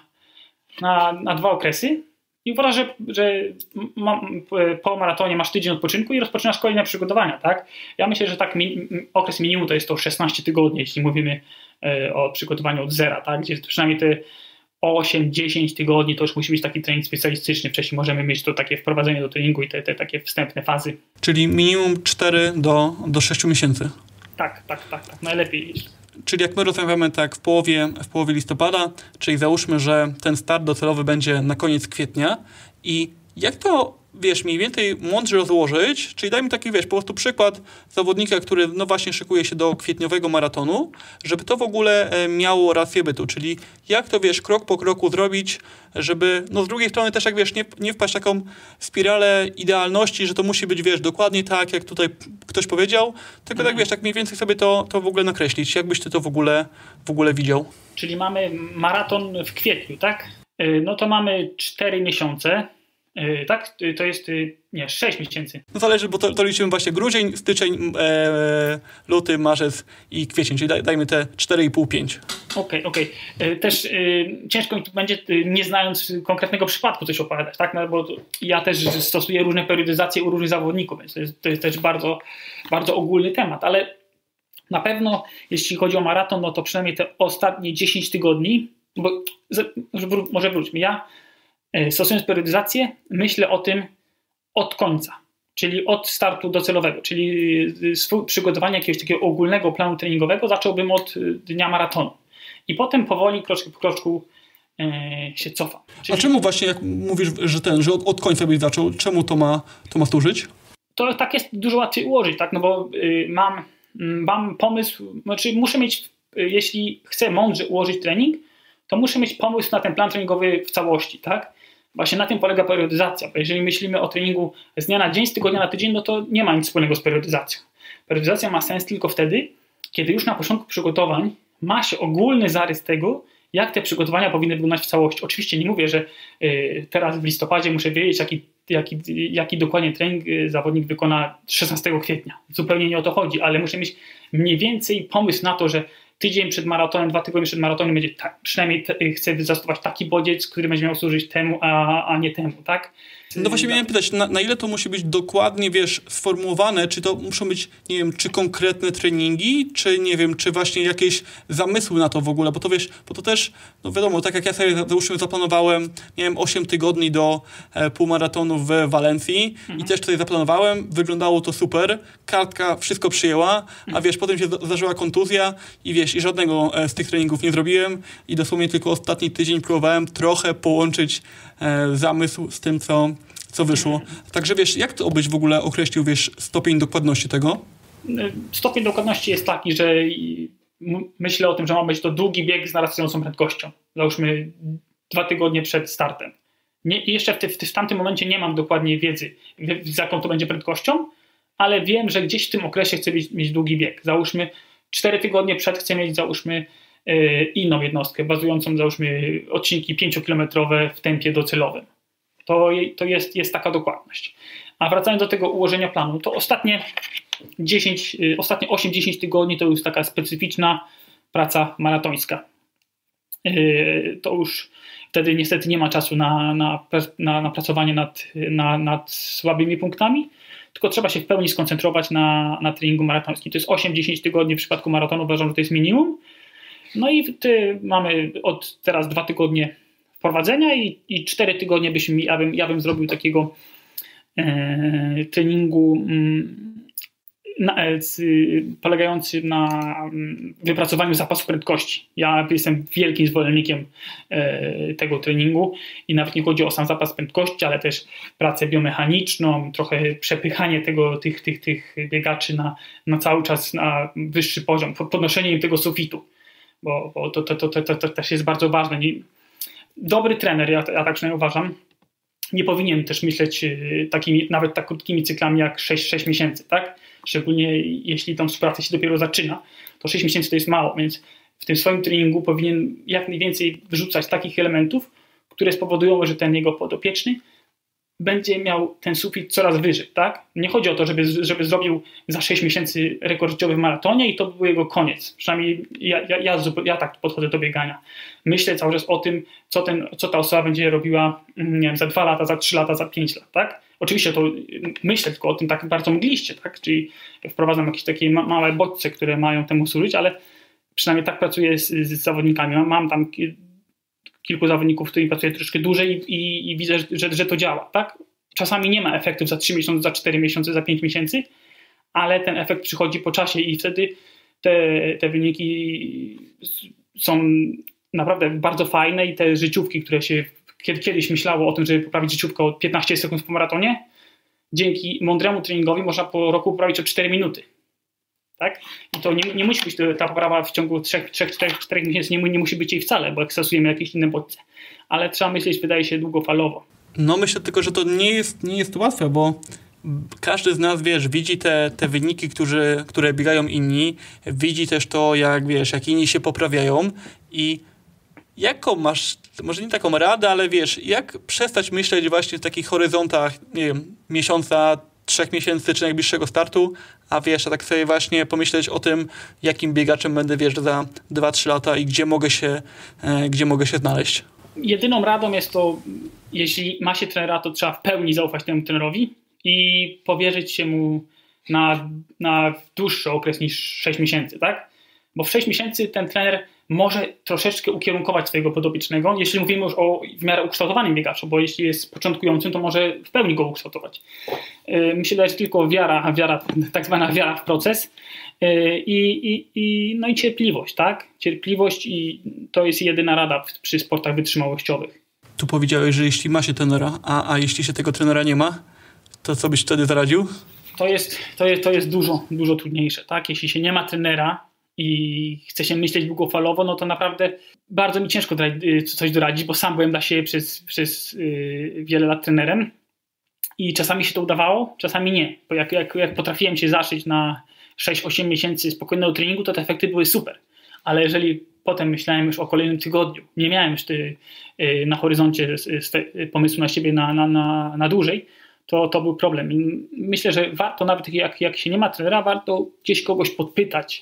na, na dwa okresy i uważa, że, że ma, po maratonie masz tydzień odpoczynku i rozpoczynasz kolejne przygotowania, tak? Ja myślę, że tak mi, okres minimum to jest to szesnaście tygodni, jeśli mówimy e, o przygotowaniu od zera, tak? Gdzie przynajmniej te osiem dziesięć tygodni to już musi być taki trening specjalistyczny. Wcześniej możemy mieć to takie wprowadzenie do treningu i te, te takie wstępne fazy. Czyli minimum cztery do sześciu miesięcy. Tak, tak, tak, tak. Najlepiej jest. Czyli jak my rozmawiamy tak w połowie, w połowie listopada, czyli załóżmy, że ten start docelowy będzie na koniec kwietnia i jak to, wiesz, mniej więcej mądrze rozłożyć, czyli daj mi taki, wiesz, po prostu przykład zawodnika, który no właśnie szykuje się do kwietniowego maratonu, żeby to w ogóle miało rację bytu, czyli jak to, wiesz, krok po kroku zrobić, żeby, no z drugiej strony też, jak wiesz, nie, nie wpaść w taką spiralę idealności, że to musi być, wiesz, dokładnie tak, jak tutaj ktoś powiedział, tylko tak, wiesz, tak mniej więcej sobie to, to w ogóle nakreślić. Jak byś ty to w ogóle, w ogóle widział? Czyli mamy maraton w kwietniu, tak? No to mamy cztery miesiące. Tak? To jest, nie, sześć miesięcy. No zależy, bo to, to liczymy właśnie grudzień, styczeń, e, luty, marzec i kwiecień, czyli daj, dajmy te cztery i pół pięć. Okej, okay, okej. Okay. Też y, ciężko mi tu będzie, y, nie znając konkretnego przypadku, coś opowiadać, tak? No, bo ja też stosuję różne periodyzacje u różnych zawodników, więc to jest, to jest też bardzo, bardzo ogólny temat, ale na pewno jeśli chodzi o maraton, no to przynajmniej te ostatnie dziesięć tygodni, bo może wróćmy, ja stosując periodyzację, myślę o tym od końca, czyli od startu docelowego, czyli przygotowanie jakiegoś takiego ogólnego planu treningowego zacząłbym od dnia maratonu i potem powoli, kroczek po kroczku e, się cofam. Czyli... A czemu właśnie, jak mówisz, że ten, że od, od końca byś zaczął, czemu to ma, to ma służyć? To tak jest dużo łatwiej ułożyć, tak, no bo y, mam, mam pomysł, znaczy muszę mieć, y, jeśli chcę mądrze ułożyć trening, to muszę mieć pomysł na ten plan treningowy w całości, tak? Właśnie na tym polega periodyzacja, bo jeżeli myślimy o treningu z dnia na dzień, z tygodnia na tydzień, no to nie ma nic wspólnego z periodyzacją. Periodyzacja ma sens tylko wtedy, kiedy już na początku przygotowań ma się ogólny zarys tego, jak te przygotowania powinny wyglądać w całości. Oczywiście nie mówię, że y, teraz w listopadzie muszę wiedzieć, jaki, jaki, jaki dokładnie trening zawodnik wykona szesnastego kwietnia. Zupełnie nie o to chodzi, ale muszę mieć mniej więcej pomysł na to, że tydzień przed maratonem, dwa tygodnie przed maratonem będzie ta, przynajmniej te, chcę zastosować taki bodziec, który będzie miał służyć temu, a, a nie temu, tak? No właśnie miałem pytać, na, na ile to musi być dokładnie, wiesz, sformułowane, czy to muszą być, nie wiem, czy konkretne treningi, czy nie wiem, czy właśnie jakieś zamysły na to w ogóle, bo to wiesz, bo to też, no wiadomo, tak jak ja sobie załóżmy zaplanowałem, miałem osiem tygodni do e, półmaratonu w Walencji mhm. i też tutaj zaplanowałem, wyglądało to super, kartka wszystko przyjęła, mhm. a wiesz, potem się zdarzyła kontuzja i wiesz, wiesz, i żadnego z tych treningów nie zrobiłem i dosłownie tylko ostatni tydzień próbowałem trochę połączyć e, zamysł z tym, co, co wyszło. Także wiesz, jak to byś w ogóle określił, wiesz, stopień dokładności tego? Stopień dokładności jest taki, że myślę o tym, że ma być to długi bieg z narastającą prędkością. Załóżmy dwa tygodnie przed startem. Nie, jeszcze w, ty, w, ty, w tamtym momencie nie mam dokładnie wiedzy, z jaką to będzie prędkością, ale wiem, że gdzieś w tym okresie chcę mieć, mieć długi bieg. Załóżmy cztery tygodnie przed chcę mieć, załóżmy, yy, inną jednostkę, bazującą, załóżmy, odcinki pięciokilometrowe w tempie docelowym. To, to jest, jest taka dokładność. A wracając do tego ułożenia planu, to ostatnie dziesięć, yy, ostatnie osiem do dziesięciu tygodni to już taka specyficzna praca maratońska. Yy, to już wtedy niestety nie ma czasu na, na, na, na pracowanie nad, na, nad słabymi punktami, tylko trzeba się w pełni skoncentrować na, na treningu maratońskim. To jest osiem do dziesięciu tygodni w przypadku maratonu, uważam, że to jest minimum. No i ty, mamy od teraz dwa tygodnie wprowadzenia i, i cztery tygodnie byśmy, ja bym, ja bym zrobił takiego e, treningu mm, na, z, polegający na wypracowaniu zapasu prędkości. Ja jestem wielkim zwolennikiem e, tego treningu i nawet nie chodzi o sam zapas prędkości, ale też pracę biomechaniczną, trochę przepychanie tego, tych, tych, tych biegaczy na, na cały czas na wyższy poziom, podnoszenie im tego sufitu, bo, bo to, to, to, to, to, to też jest bardzo ważne. Dobry trener, ja, ja tak przynajmniej uważam, nie powinien też myśleć takimi, nawet tak krótkimi cyklami jak sześć, sześć miesięcy, tak? Szczególnie jeśli tą współpracę się dopiero zaczyna, to sześć miesięcy to jest mało, więc w tym swoim treningu powinien jak najwięcej wyrzucać takich elementów, które spowodują, że ten jego podopieczny będzie miał ten sufit coraz wyżej, tak? Nie chodzi o to, żeby, żeby zrobił za sześć miesięcy rekord życiowy w maratonie i to był jego koniec. Przynajmniej ja, ja, ja, ja tak podchodzę do biegania. Myślę cały czas o tym, co, ten, co ta osoba będzie robiła, nie wiem, za dwa lata, za trzy lata, za pięć lat, tak? Oczywiście to myślę tylko o tym tak bardzo mgliście, tak? Czyli wprowadzam jakieś takie ma- małe bodźce, które mają temu służyć, ale przynajmniej tak pracuję z, z zawodnikami. Mam, mam tam kilku zawodników, z którymi pracuję troszkę dłużej i, i, i widzę, że, że to działa, tak? Czasami nie ma efektów za trzy miesiące, za cztery miesiące, za pięć miesięcy, ale ten efekt przychodzi po czasie i wtedy te, te wyniki są naprawdę bardzo fajne i te życiówki, które się kiedyś myślało o tym, żeby poprawić życiówkę o piętnaście sekund po maratonie, dzięki mądremu treningowi można po roku poprawić o cztery minuty. Tak? I to nie, nie musi być ta poprawa w ciągu trzech czterech miesięcy, nie, nie musi być jej wcale, bo jak stosujemy jakieś inne bodźce. Ale trzeba myśleć, wydaje się, długofalowo. No myślę tylko, że to nie jest, nie jest łatwe, bo każdy z nas, wiesz, widzi te, te wyniki, którzy, które biegają inni, widzi też to, jak, wiesz, jak inni się poprawiają i jaką masz, może nie taką radę, ale wiesz, jak przestać myśleć właśnie w takich horyzontach, nie wiem, miesiąca, trzech miesięcy czy najbliższego startu, a wiesz, a tak sobie właśnie pomyśleć o tym, jakim biegaczem będę, wiesz, za dwa trzy lata i gdzie mogę się, e, gdzie mogę się znaleźć. Jedyną radą jest to, jeśli ma się trenera, to trzeba w pełni zaufać temu trenerowi i powierzyć się mu na, na dłuższy okres niż sześć miesięcy, tak? Bo w sześć miesięcy ten trener może troszeczkę ukierunkować swojego podopiecznego, jeśli mówimy już o w miarę ukształtowanym biegaczu, bo jeśli jest początkującym, to może w pełni go ukształtować. Myślę, że jest tylko wiara, wiara, tak zwana wiara w proces i, i, i, no i cierpliwość, tak? Cierpliwość i to jest jedyna rada przy sportach wytrzymałościowych. Tu powiedziałeś, że jeśli ma się trenera, a, a jeśli się tego trenera nie ma, to co byś wtedy zaradził? To jest, to jest, to jest dużo, dużo trudniejsze, tak? Jeśli się nie ma trenera i chce się myśleć długofalowo, no to naprawdę bardzo mi ciężko coś doradzić, bo sam byłem dla siebie przez, przez yy, wiele lat trenerem i czasami się to udawało, czasami nie. Bo jak, jak, jak potrafiłem się zaszyć na sześć osiem miesięcy spokojnego treningu, to te efekty były super. Ale jeżeli potem myślałem już o kolejnym tygodniu, nie miałem już ty, yy, na horyzoncie pomysłu na siebie na, na, na, na dłużej, to, to był problem. I myślę, że warto nawet jak, jak się nie ma trenera, warto gdzieś kogoś podpytać.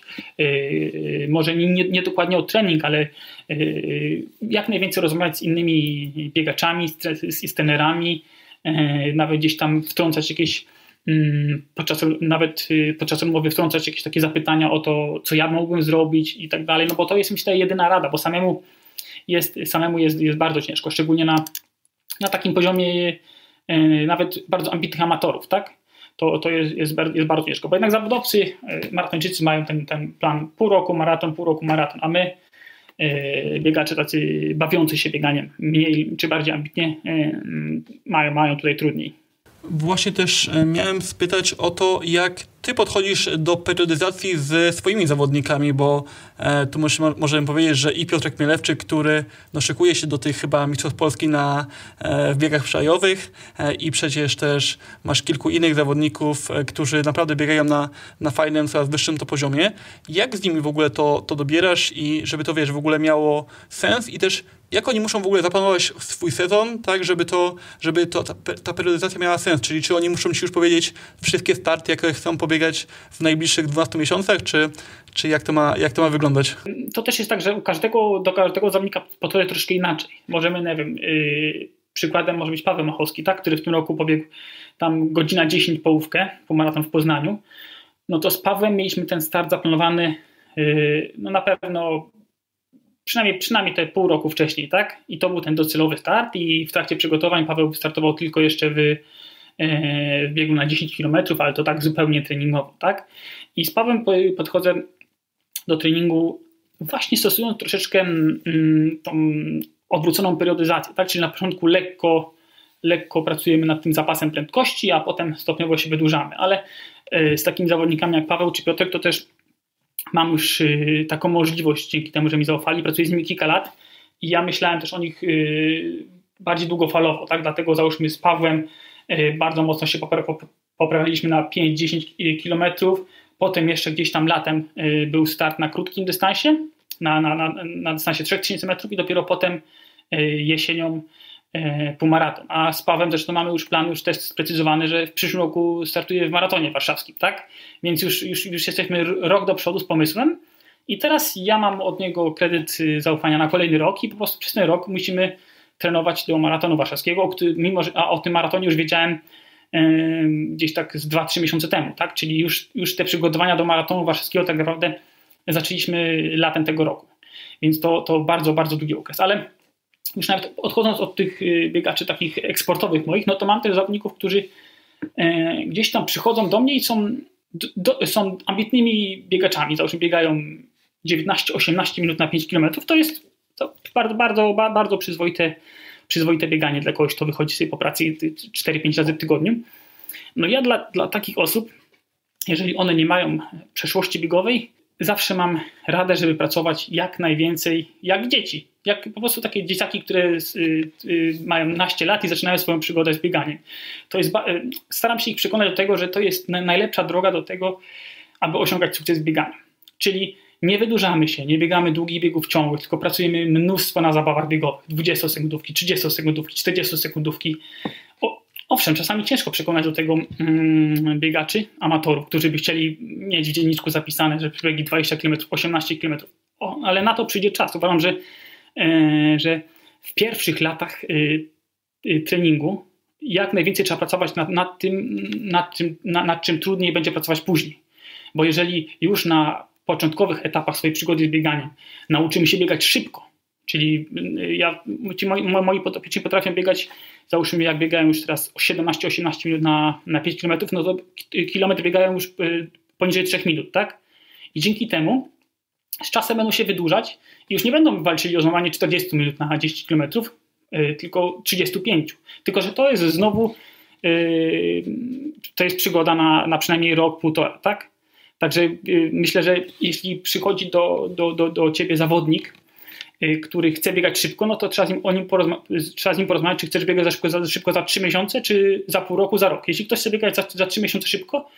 Yy, może nie, nie dokładnie o trening, ale yy, jak najwięcej rozmawiać z innymi biegaczami, z, z, z trenerami, yy, nawet gdzieś tam wtrącać jakieś yy, podczas, nawet yy, podczas rozmowy wtrącać jakieś takie zapytania o to, co ja mógłbym zrobić i tak dalej, no bo to jest, myślę, jedyna rada, bo samemu jest, samemu jest, jest bardzo ciężko, szczególnie na, na takim poziomie nawet bardzo ambitnych amatorów, tak? to, to jest, jest, jest bardzo ciężko. Bo jednak zawodowcy, maratończycy mają ten, ten plan pół roku maraton, pół roku maraton, a my biegacze tacy bawiący się bieganiem, mniej czy bardziej ambitnie, mają, mają tutaj trudniej. Właśnie też miałem spytać o to, jak ty podchodzisz do periodyzacji ze swoimi zawodnikami, bo e, tu możemy powiedzieć, że i Piotrek Mielewczyk, który no, szykuje się do tych chyba mistrzostw Polski na e, w biegach przełajowych e, i przecież też masz kilku innych zawodników, e, którzy naprawdę biegają na, na fajnym, coraz wyższym to poziomie. Jak z nimi w ogóle to, to dobierasz i żeby to, wiesz, w ogóle miało sens i też jak oni muszą w ogóle zaplanować swój sezon, tak, żeby to, żeby to, ta, ta periodyzacja miała sens? Czyli czy oni muszą ci już powiedzieć wszystkie starty, jakie chcą pobiegać w najbliższych dwunastu miesiącach, czy, czy jak to ma, jak to ma wyglądać? To też jest tak, że u każdego, do każdego zawodnika podchodzę troszkę inaczej. Możemy, nie wiem, yy, przykładem może być Paweł Machowski, tak, który w tym roku pobiegł tam godzina dziesięć połówkę, półmaraton w Poznaniu. No to z Pawłem mieliśmy ten start zaplanowany yy, no na pewno Przynajmniej, przynajmniej te pół roku wcześniej, tak? I to był ten docelowy start i w trakcie przygotowań Paweł startował tylko jeszcze w, e, w biegu na dziesięć kilometrów, ale to tak zupełnie treningowo, tak? I z Pawłem podchodzę do treningu właśnie stosując troszeczkę mm, tą odwróconą periodyzację, tak? Czyli na początku lekko, lekko pracujemy nad tym zapasem prędkości, a potem stopniowo się wydłużamy, ale e, z takimi zawodnikami jak Paweł czy Piotrek to też mam już y, taką możliwość dzięki temu, że mi zaufali. Pracuję z nimi kilka lat i ja myślałem też o nich y, bardziej długofalowo, tak? Dlatego załóżmy z Pawłem y, bardzo mocno się popra- poprawialiśmy na pięć do dziesięciu kilometrów. Potem jeszcze gdzieś tam latem y, był start na krótkim dystansie, na, na, na, na dystansie trzy tysiące metrów i dopiero potem y, jesienią y, półmaraton. A z Pawłem zresztą mamy już plan już też sprecyzowany, że w przyszłym roku startuje w maratonie warszawskim, tak? Więc już, już, już jesteśmy rok do przodu z pomysłem i teraz ja mam od niego kredyt zaufania na kolejny rok i po prostu przez ten rok musimy trenować do maratonu warszawskiego, mimo że a o tym maratonie już wiedziałem yy, gdzieś tak z dwa trzy miesiące temu, tak? Czyli już, już te przygotowania do maratonu warszawskiego tak naprawdę zaczęliśmy latem tego roku. Więc to, to bardzo, bardzo długi okres, ale już nawet odchodząc od tych biegaczy takich eksportowych moich, no to mam też zawodników, którzy yy, gdzieś tam przychodzą do mnie i są Do, są ambitnymi biegaczami, załóżmy biegają dziewiętnaście osiemnaście minut na pięć kilometrów, to jest to bardzo, bardzo, bardzo przyzwoite, przyzwoite bieganie dla kogoś, kto wychodzi sobie po pracy cztery pięć razy w tygodniu. No ja dla, dla takich osób, jeżeli one nie mają przeszłości biegowej, zawsze mam radę, żeby pracować jak najwięcej jak dzieci. Jak po prostu takie dzieciaki, które y, y, mają naście lat i zaczynają swoją przygodę z bieganiem. To jest, y, staram się ich przekonać do tego, że to jest na, najlepsza droga do tego, aby osiągać sukces w bieganiu. Czyli nie wydłużamy się, nie biegamy długich biegów ciągłych, tylko pracujemy mnóstwo na zabawach biegowych. dwudziestosekundówki, trzydziestosekundówki, czterdziestosekundówki. O, owszem, czasami ciężko przekonać do tego mm, biegaczy, amatorów, którzy by chcieli mieć w dzienniczku zapisane, że przebiegli dwadzieścia kilometrów, osiemnaście kilometrów. O, ale na to przyjdzie czas. Uważam, że że w pierwszych latach treningu jak najwięcej trzeba pracować nad, nad tym, nad, tym nad, nad czym trudniej będzie pracować później. Bo jeżeli już na początkowych etapach swojej przygody z bieganiem nauczymy się biegać szybko, czyli ja, ci moi, moi podopieczni potrafią biegać, załóżmy jak biegają już teraz siedemnaście osiemnaście minut na, na pięć kilometrów, no to kilometr biegają już poniżej trzech minut, tak? I dzięki temu z czasem będą się wydłużać i już nie będą walczyli o złamanie czterdzieści minut na dziesięć kilometrów, yy, tylko trzydzieści pięć. Tylko że to jest znowu yy, to jest przygoda na, na przynajmniej rok, półtora, tak? Także yy, myślę, że jeśli przychodzi do, do, do, do ciebie zawodnik, yy, który chce biegać szybko, no to trzeba z nim, o nim porozma- trzeba z nim porozmawiać, czy chcesz biegać za szybko, za szybko za trzy miesiące, czy za pół roku, za rok. Jeśli ktoś chce biegać za, za trzy miesiące szybko,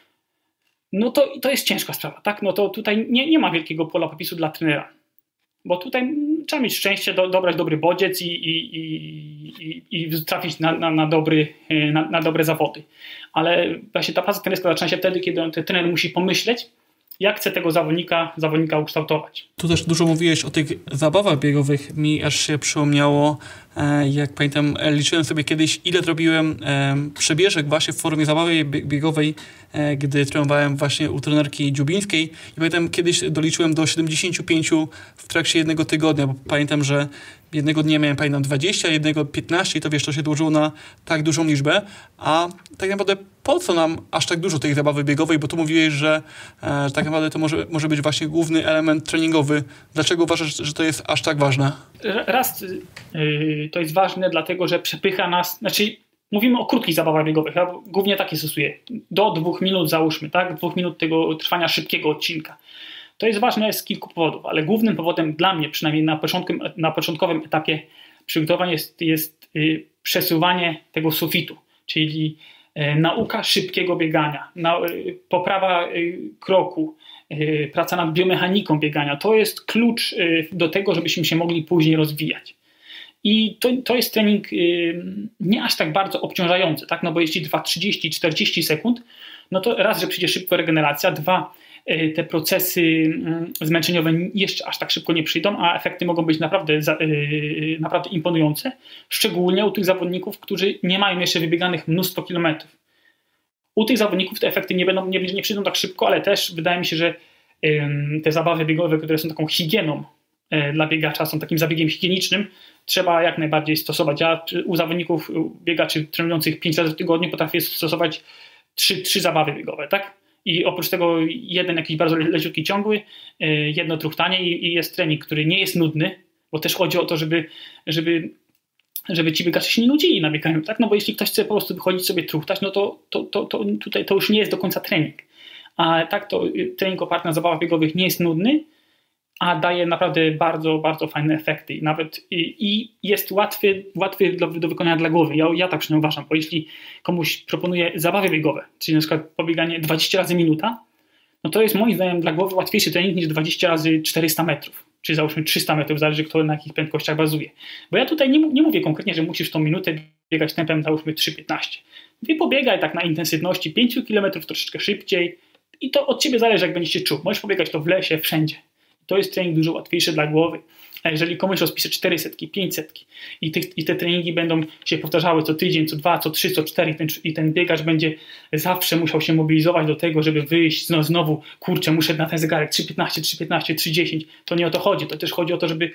no to, to jest ciężka sprawa, tak? No to tutaj nie, nie ma wielkiego pola popisu dla trenera, bo tutaj trzeba mieć szczęście, do, dobrać dobry bodziec i, i, i, i trafić na, na, na, dobry, na, na dobre zawody. Ale właśnie ta praca trenerska zaczyna się wtedy, kiedy ten trener musi pomyśleć, jak chce tego zawodnika, zawodnika ukształtować. Tu też dużo mówiłeś o tych zabawach biegowych. Mi aż się przypomniało, jak pamiętam, liczyłem sobie kiedyś, ile zrobiłem przebieżek właśnie w formie zabawy biegowej, gdy trenowałem właśnie u trenerki Dziubińskiej. I pamiętam, kiedyś doliczyłem do siedemdziesięciu pięciu w trakcie jednego tygodnia, bo pamiętam, że jednego dnia miałem, pamiętam, dwadzieścia, jednego piętnaście i to wiesz, to się dłużyło na tak dużą liczbę, a tak naprawdę po co nam aż tak dużo tej zabawy biegowej, bo tu mówiłeś, że e, tak naprawdę to może, może być właśnie główny element treningowy. Dlaczego uważasz, że to jest aż tak ważne? Raz yy, to jest ważne, dlatego że przepycha nas, znaczy mówimy o krótkich zabawach biegowych, ja głównie takie stosuję. Do dwóch minut załóżmy, tak? Dwóch minut tego trwania szybkiego odcinka. To jest ważne z kilku powodów, ale głównym powodem dla mnie, przynajmniej na, początku, na początkowym etapie przygotowań jest, jest yy, przesuwanie tego sufitu, czyli yy, nauka szybkiego biegania, na, yy, poprawa yy, kroku, yy, praca nad biomechaniką biegania. To jest klucz yy, do tego, żebyśmy się mogli później rozwijać. I to, to jest trening yy, nie aż tak bardzo obciążający, tak? No bo jeśli trwa trzydzieści czterdzieści sekund, no to raz, że przyjdzie szybko regeneracja, dwa, yy, te procesy yy, zmęczeniowe jeszcze aż tak szybko nie przyjdą, a efekty mogą być naprawdę, yy, naprawdę imponujące, szczególnie u tych zawodników, którzy nie mają jeszcze wybieganych mnóstwo kilometrów. U tych zawodników te efekty nie, będą, nie, nie przyjdą tak szybko, ale też wydaje mi się, że yy, te zabawy biegowe, które są taką higieną yy, dla biegacza, są takim zabiegiem higienicznym, trzeba jak najbardziej stosować. Ja u zawodników, u biegaczy trenujących pięć razy w tygodniu potrafię stosować trzy, trzy zabawy biegowe, tak? I oprócz tego jeden jakiś bardzo leciutki ciągły, jedno truchtanie i, i jest trening, który nie jest nudny, bo też chodzi o to, żeby, żeby, żeby ci biegacze się nie nudzili na bieganiu, tak? No bo jeśli ktoś chce po prostu wychodzić sobie truchtać, no to, to, to, to tutaj to już nie jest do końca trening. A tak to trening oparty na zabawach biegowych nie jest nudny, a daje naprawdę bardzo, bardzo fajne efekty. I nawet i, i jest łatwy, łatwy do, do wykonania dla głowy. Ja, ja tak przynajmniej uważam, bo jeśli komuś proponuję zabawy biegowe, czyli na przykład pobieganie dwadzieścia razy minuta, no to jest moim zdaniem dla głowy łatwiejszy trening niż dwadzieścia razy czterysta metrów, czy załóżmy trzysta metrów, zależy kto na jakich prędkościach bazuje. Bo ja tutaj nie, nie mówię konkretnie, że musisz tą minutę biegać tempem załóżmy trzy piętnaście. Mówię, pobiegaj tak na intensywności pięć kilometrów troszeczkę szybciej i to od ciebie zależy, jak będziesz się czuł. Możesz pobiegać to w lesie, wszędzie. To jest trening dużo łatwiejszy dla głowy. A jeżeli komuś rozpisze czterysta, pięćset i, tych, i te treningi będą się powtarzały co tydzień, co dwa, co trzy, co cztery i ten, i ten biegacz będzie zawsze musiał się mobilizować do tego, żeby wyjść no, znowu, kurczę, muszę na ten zegarek trzy piętnaście, trzy piętnaście, trzy dziesięć. To nie o to chodzi. To też chodzi o to, żeby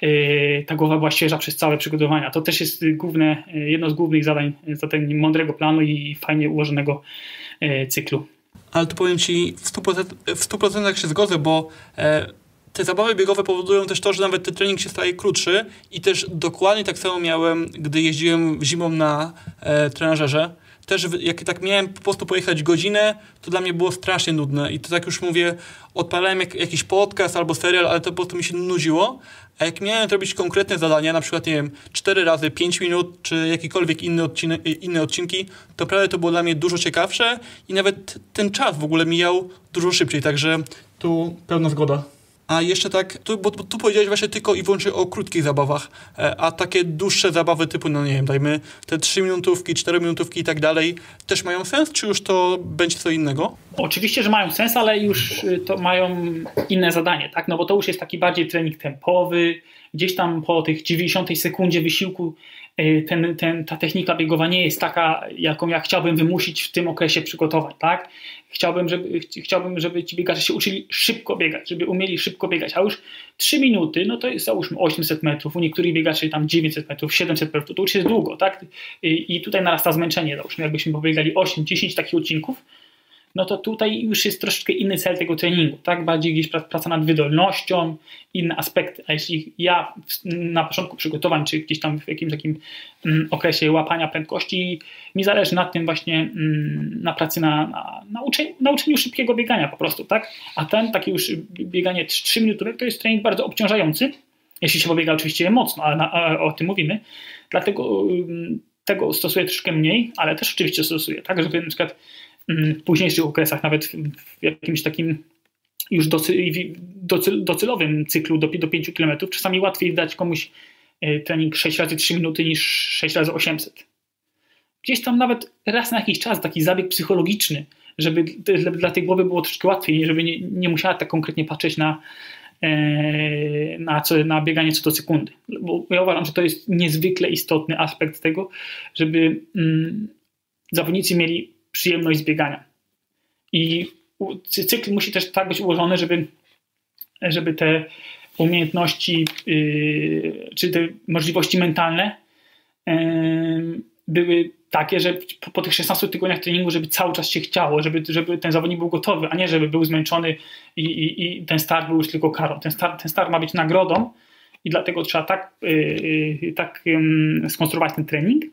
yy, ta głowa była świeża przez całe przygotowania. To też jest główne, jedno z głównych zadań, zadań mądrego planu i fajnie ułożonego yy, cyklu. Ale to powiem Ci, w stu procentach się zgodzę, bo e, te zabawy biegowe powodują też to, że nawet ten trening się staje krótszy i też dokładnie tak samo miałem, gdy jeździłem zimą na e, trenażerze. Też jak tak miałem po prostu pojechać godzinę, to dla mnie było strasznie nudne i to tak już mówię, odpalałem jak, jakiś podcast albo serial, ale to po prostu mi się nudziło. A jak miałem robić konkretne zadania, na przykład, nie wiem, cztery razy pięć minut, czy jakikolwiek inny odcinek, inne odcinki, to prawie to było dla mnie dużo ciekawsze i nawet ten czas w ogóle mijał dużo szybciej, także tu pełna zgoda. A jeszcze tak, tu, bo tu powiedziałeś właśnie tylko i wyłącznie o krótkich zabawach, a takie dłuższe zabawy typu, no nie wiem, dajmy te trzy minutówki, cztery minutówki i tak dalej, też mają sens, czy już to będzie co innego? Oczywiście, że mają sens, ale już to mają inne zadanie, tak? No bo to już jest taki bardziej trening tempowy, gdzieś tam po tych dziewięćdziesiątej sekundzie wysiłku ten, ten, ta technika biegowa nie jest taka, jaką ja chciałbym wymusić w tym okresie przygotowań, tak? Chciałbym, żeby, chciałbym, żeby ci biegacze się uczyli szybko biegać, żeby umieli szybko biegać, a już trzy minuty, no to jest załóżmy osiemset metrów, u niektórych biegaczy tam dziewięćset metrów, siedemset metrów, to już jest długo, tak? I, i tutaj narasta zmęczenie, załóżmy, jakbyśmy pobiegali osiem dziesięć takich odcinków, no to tutaj już jest troszeczkę inny cel tego treningu, tak? Bardziej gdzieś praca nad wydolnością, inne aspekty. A jeśli ja na początku przygotowań, czy gdzieś tam w jakimś takim mm, okresie łapania prędkości, mi zależy na tym właśnie mm, na pracy na, na, na, uczeniu, na uczeniu szybkiego biegania po prostu, tak? A ten taki już bieganie trzy minutówek to jest trening bardzo obciążający, jeśli się pobiega oczywiście mocno, ale na, a, o tym mówimy, dlatego mm, tego stosuję troszkę mniej, ale też oczywiście stosuję, tak? Żeby na przykład w późniejszych okresach, nawet w jakimś takim już docelowym cyklu do, do pięciu kilometrów, czasami łatwiej dać komuś trening sześć razy trzy minuty niż sześć razy osiemset. Gdzieś tam nawet raz na jakiś czas taki zabieg psychologiczny, żeby dla tej głowy było troszkę łatwiej, żeby nie, nie musiała tak konkretnie patrzeć na, na, co, na bieganie co do sekundy. Bo ja uważam, że to jest niezwykle istotny aspekt tego, żeby mm, zawodnicy mieli przyjemność z biegania. I cykl musi też tak być ułożony, żeby, żeby te umiejętności yy, czy te możliwości mentalne yy, były takie, że po, po tych szesnastu tygodniach treningu, żeby cały czas się chciało, żeby, żeby ten zawodnik był gotowy, a nie żeby był zmęczony i, i, i ten start był już tylko karą. Ten start, ten start ma być nagrodą i dlatego trzeba tak, yy, tak yy, skonstruować ten trening,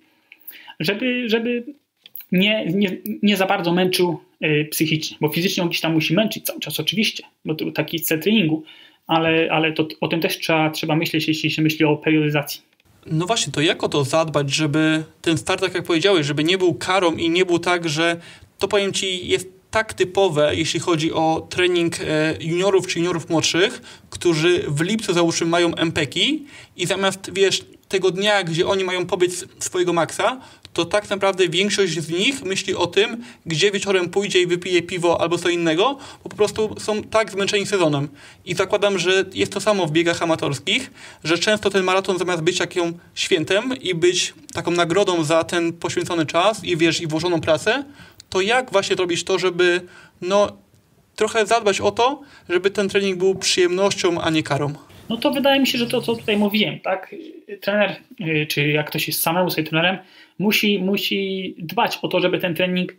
żeby, żeby nie, nie, nie za bardzo męczył yy, psychicznie, bo fizycznie on gdzieś tam musi męczyć cały czas oczywiście, bo to taki cel treningu, ale, ale to, o tym też trzeba, trzeba myśleć, jeśli się myśli o periodyzacji. No właśnie, to jak o to zadbać, żeby ten start, tak jak powiedziałeś, żeby nie był karą i nie był tak, że to, powiem Ci, jest tak typowe, jeśli chodzi o trening juniorów czy juniorów młodszych, którzy w lipcu załóżmy mają em pe ki i zamiast, wiesz, tego dnia, gdzie oni mają pobiec swojego maksa, to tak naprawdę większość z nich myśli o tym, gdzie wieczorem pójdzie i wypije piwo albo co innego, bo po prostu są tak zmęczeni sezonem. I zakładam, że jest to samo w biegach amatorskich, że często ten maraton zamiast być takim świętem i być taką nagrodą za ten poświęcony czas i wiesz, i włożoną pracę, to jak właśnie robić to, żeby no trochę zadbać o to, żeby ten trening był przyjemnością, a nie karą? No to wydaje mi się, że to, co tutaj mówiłem, tak? Trener, czy jak ktoś jest samemu sobie trenerem, musi, musi dbać o to, żeby ten trening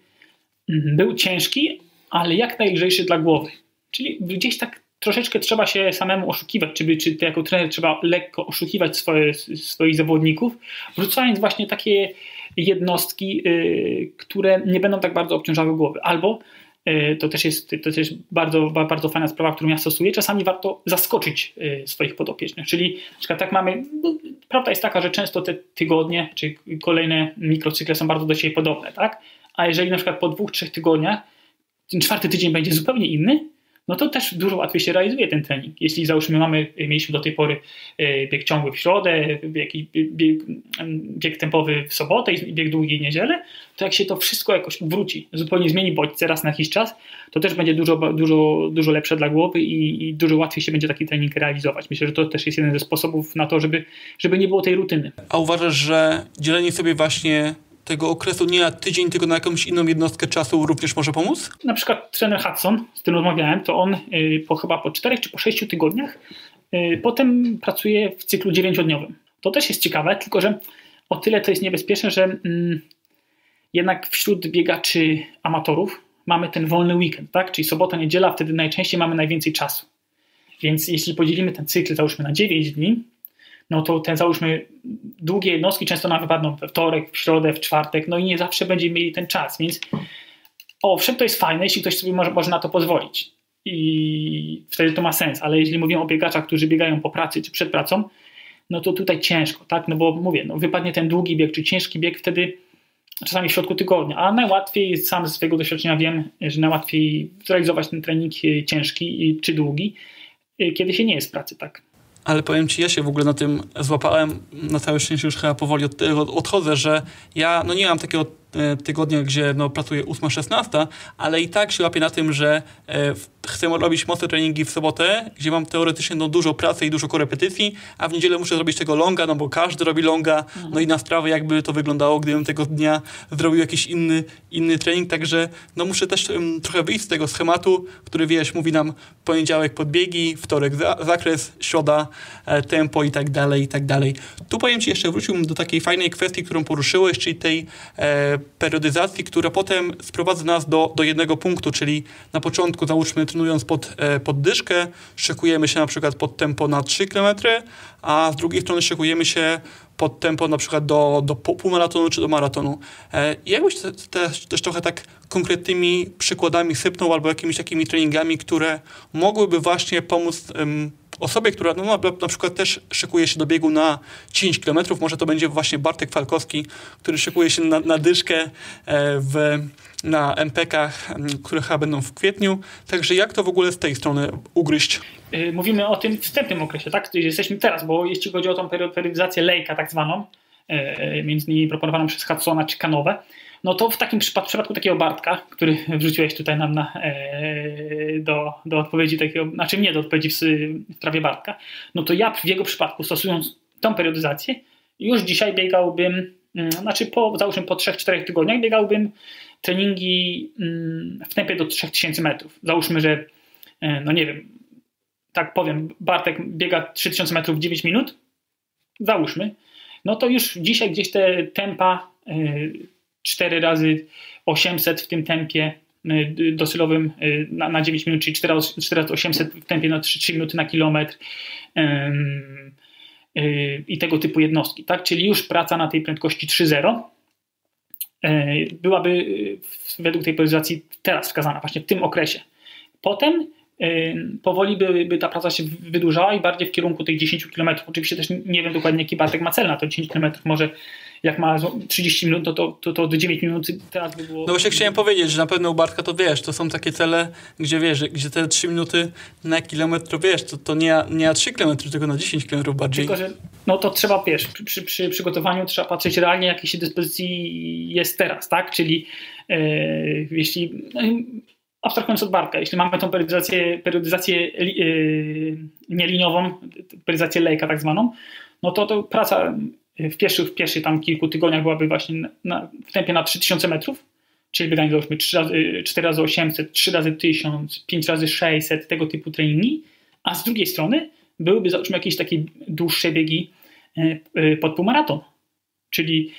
był ciężki, ale jak najlżejszy dla głowy. Czyli gdzieś tak troszeczkę trzeba się samemu oszukiwać, czy, czy ty jako trener trzeba lekko oszukiwać swoje, swoich zawodników, wrzucając właśnie takie jednostki, yy, które nie będą tak bardzo obciążały głowy. Albo To też jest, to też jest bardzo, bardzo fajna sprawa, którą ja stosuję. Czasami warto zaskoczyć swoich podopiecznych. Czyli na przykład tak mamy, no, prawda jest taka, że często te tygodnie czy kolejne mikrocykle są bardzo do siebie podobne, tak? A jeżeli na przykład po dwóch, trzech tygodniach ten czwarty tydzień będzie zupełnie inny, no to też dużo łatwiej się realizuje ten trening. Jeśli załóżmy mamy, mieliśmy do tej pory bieg ciągły w środę, bieg, bieg, bieg tempowy w sobotę i bieg długi w niedzielę, to jak się to wszystko jakoś wróci, zupełnie zmieni bodźce raz na jakiś czas, to też będzie dużo, dużo, dużo lepsze dla głowy i, i dużo łatwiej się będzie taki trening realizować. Myślę, że to też jest jeden ze sposobów na to, żeby, żeby nie było tej rutyny. A uważasz, że dzielenie sobie właśnie tego okresu nie na tydzień, tylko na jakąś inną jednostkę czasu również może pomóc? Na przykład trener Hudson, z którym rozmawiałem, to on y, po chyba po czterech czy po sześciu tygodniach y, potem pracuje w cyklu dziewięciodniowym. To też jest ciekawe, tylko że o tyle to jest niebezpieczne, że y, jednak wśród biegaczy amatorów mamy ten wolny weekend, tak? Czyli sobota, niedziela, wtedy najczęściej mamy najwięcej czasu. Więc jeśli podzielimy ten cykl, załóżmy na dziewięć dni, no to ten, załóżmy, długie jednostki często nam wypadną we wtorek, w środę, w czwartek, no i nie zawsze będziemy mieli ten czas, więc owszem, to jest fajne, jeśli ktoś sobie może, może na to pozwolić i wtedy to ma sens, ale jeśli mówimy o biegaczach, którzy biegają po pracy czy przed pracą, no to tutaj ciężko, tak, no bo mówię, no wypadnie ten długi bieg czy ciężki bieg wtedy czasami w środku tygodnia, a najłatwiej, sam ze swojego doświadczenia wiem, że najłatwiej zrealizować ten trening ciężki czy długi, kiedy się nie jest w pracy, tak. Ale powiem Ci, ja się w ogóle na tym złapałem, na całe szczęście już chyba powoli od tego odchodzę, że ja no nie mam takiego tygodnia, gdzie no, pracuję ósma szesnasta, ale i tak się łapię na tym, że e, chcę robić mocne treningi w sobotę, gdzie mam teoretycznie no, dużo pracy i dużo korepetycji, a w niedzielę muszę zrobić tego longa, no bo każdy robi longa, mhm. no i na sprawę jakby to wyglądało, gdybym tego dnia zrobił jakiś inny, inny trening, także no muszę też um, trochę wyjść z tego schematu, który wiesz, mówi nam poniedziałek podbiegi, wtorek za- zakres, środa e, tempo i tak dalej, i tak dalej. Tu powiem Ci jeszcze, wróciłbym do takiej fajnej kwestii, którą poruszyłeś, czyli tej e, periodyzacji, która potem sprowadza nas do, do jednego punktu, czyli na początku załóżmy trenując pod, e, pod dyszkę, szykujemy się na przykład pod tempo na trzy kilometry, a z drugiej strony szykujemy się pod tempo na przykład do, do półmaratonu czy do maratonu. E, jakbyś te, te, też trochę tak konkretnymi przykładami sypnął albo jakimiś takimi treningami, które mogłyby właśnie pomóc um, osobie, która no, na przykład też szykuje się do biegu na dziesięć kilometrów, może to będzie właśnie Bartek Falkowski, który szykuje się na, na dyszkę w, na em pe kach, które chyba będą w kwietniu. Także jak to w ogóle z tej strony ugryźć? Mówimy o tym wstępnym okresie, tak? Jesteśmy teraz, bo jeśli chodzi o tą periodyzację lejka tak zwaną, między innymi proponowaną przez Hudsona czy Kanowę, no to w takim przypadku, w przypadku takiego Bartka, który wrzuciłeś tutaj nam na, e, do, do odpowiedzi takiego, znaczy nie do odpowiedzi w, w sprawie Bartka, no to ja w jego przypadku, stosując tą periodyzację, już dzisiaj biegałbym, znaczy po, załóżmy po trzech czterech tygodniach biegałbym treningi w tempie do trzy tysiące metrów. Załóżmy, że no nie wiem, tak powiem, Bartek biega trzy tysiące metrów w dziewięć minut, załóżmy, no to już dzisiaj gdzieś te tempa cztery razy osiemset w tym tempie docelowym na, na dziewięć minut, czyli cztery razy osiemset w tempie na trzy minuty na kilometr i tego typu jednostki, tak? Czyli już praca na tej prędkości trzy zero byłaby według tej periodizacji teraz wskazana, właśnie w tym okresie. Potem powoli by, by ta praca się wydłużała i bardziej w kierunku tych dziesięć kilometrów. Oczywiście też nie wiem dokładnie, jaki Bartek ma cel na to dziesięć kilometrów. Może jak ma trzydzieści minut, to, to, to, to do dziewięć minut teraz by było... No właśnie chciałem powiedzieć, że na pewno u Bartka to wiesz, to są takie cele, gdzie wiesz, gdzie te trzy minuty na kilometr, to wiesz, to, to nie, nie na trzy kilometry, tylko na dziesięć kilometrów bardziej. Tylko, że no to trzeba, wiesz, przy, przy, przy przygotowaniu trzeba patrzeć realnie, jakiej się dyspozycji jest teraz, tak? Czyli yy, jeśli... Yy, abstrahując od Bartka, jeśli mamy tą periodyzację, periodyzację yy, nieliniową, periodyzację Lake'a tak zwaną, no to, to praca w pierwszych, w pierwszych tam kilku tygodniach byłaby właśnie na, w tempie na trzy tysiące metrów, czyli wydanie załóżmy cztery razy osiemset, trzy razy tysiąc, pięć razy sześćset, tego typu treningi, a z drugiej strony byłyby załóżmy jakieś takie dłuższe biegi yy, pod półmaraton, czyli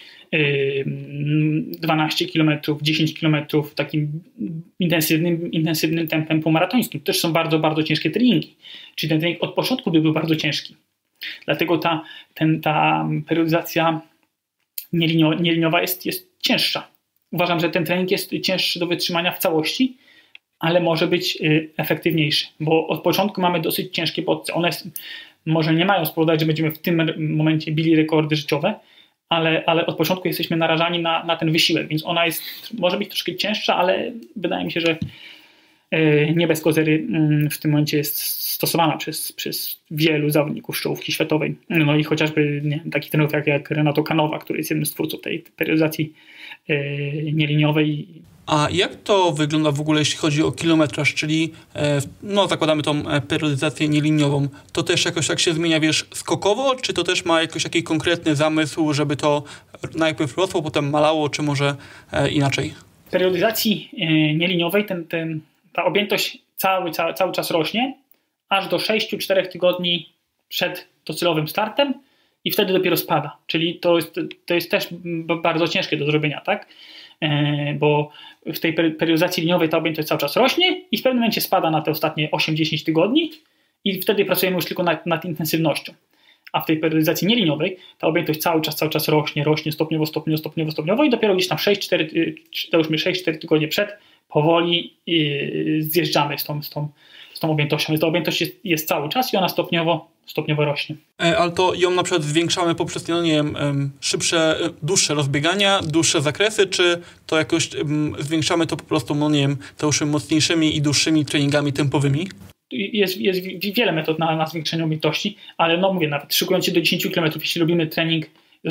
dwanaście kilometrów, dziesięć kilometrów takim intensywnym, intensywnym tempem półmaratońskim. To też są bardzo, bardzo ciężkie treningi. Czyli ten trening od początku by był bardzo ciężki. Dlatego ta, ten, ta periodyzacja nielinio, nieliniowa jest, jest cięższa. Uważam, że ten trening jest cięższy do wytrzymania w całości, ale może być efektywniejszy, bo od początku mamy dosyć ciężkie bodźce. One może nie mają spowodować, że będziemy w tym momencie bili rekordy życiowe, Ale, ale od początku jesteśmy narażani na, na ten wysiłek, więc ona jest, może być troszkę cięższa, ale wydaje mi się, że yy, nie bez kozery yy, w tym momencie jest stosowana przez, przez wielu zawodników z czołówki światowej. No i chociażby nie, taki trenerów jak, jak Renato Canova, który jest jednym z twórców tej periodyzacji yy, nieliniowej. A jak to wygląda w ogóle, jeśli chodzi o kilometraż, czyli no zakładamy tą periodyzację nieliniową, to też jakoś tak się zmienia, wiesz, skokowo, czy to też ma jakiś taki konkretny zamysł, żeby to najpierw rosło, potem malało, czy może inaczej? W periodyzacji nieliniowej ten, ten, ta objętość cały, cały, cały czas rośnie, aż do sześć cztery tygodni przed docelowym startem i wtedy dopiero spada, czyli to jest, to jest też bardzo ciężkie do zrobienia, tak? Bo w tej periodyzacji liniowej ta objętość cały czas rośnie i w pewnym momencie spada na te ostatnie osiem dziesięć tygodni i wtedy pracujemy już tylko nad, nad intensywnością. A w tej periodyzacji nieliniowej ta objętość cały czas, cały czas rośnie, rośnie stopniowo, stopniowo, stopniowo, stopniowo i dopiero gdzieś tam sześć cztery tygodnie przed powoli zjeżdżamy z tą, z tą, z tą objętością. Więc ta objętość jest, jest cały czas i ona stopniowo stopniowo rośnie. Ale to ją na przykład zwiększamy poprzez, no nie wiem, szybsze, dłuższe rozbiegania, dłuższe zakresy, czy to jakoś zwiększamy to po prostu, no nie wiem, to już mocniejszymi i dłuższymi treningami tempowymi? Jest, jest wiele metod na, na zwiększenie objętości, ale no mówię, nawet szykując się do dziesięć kilometrów, jeśli robimy trening,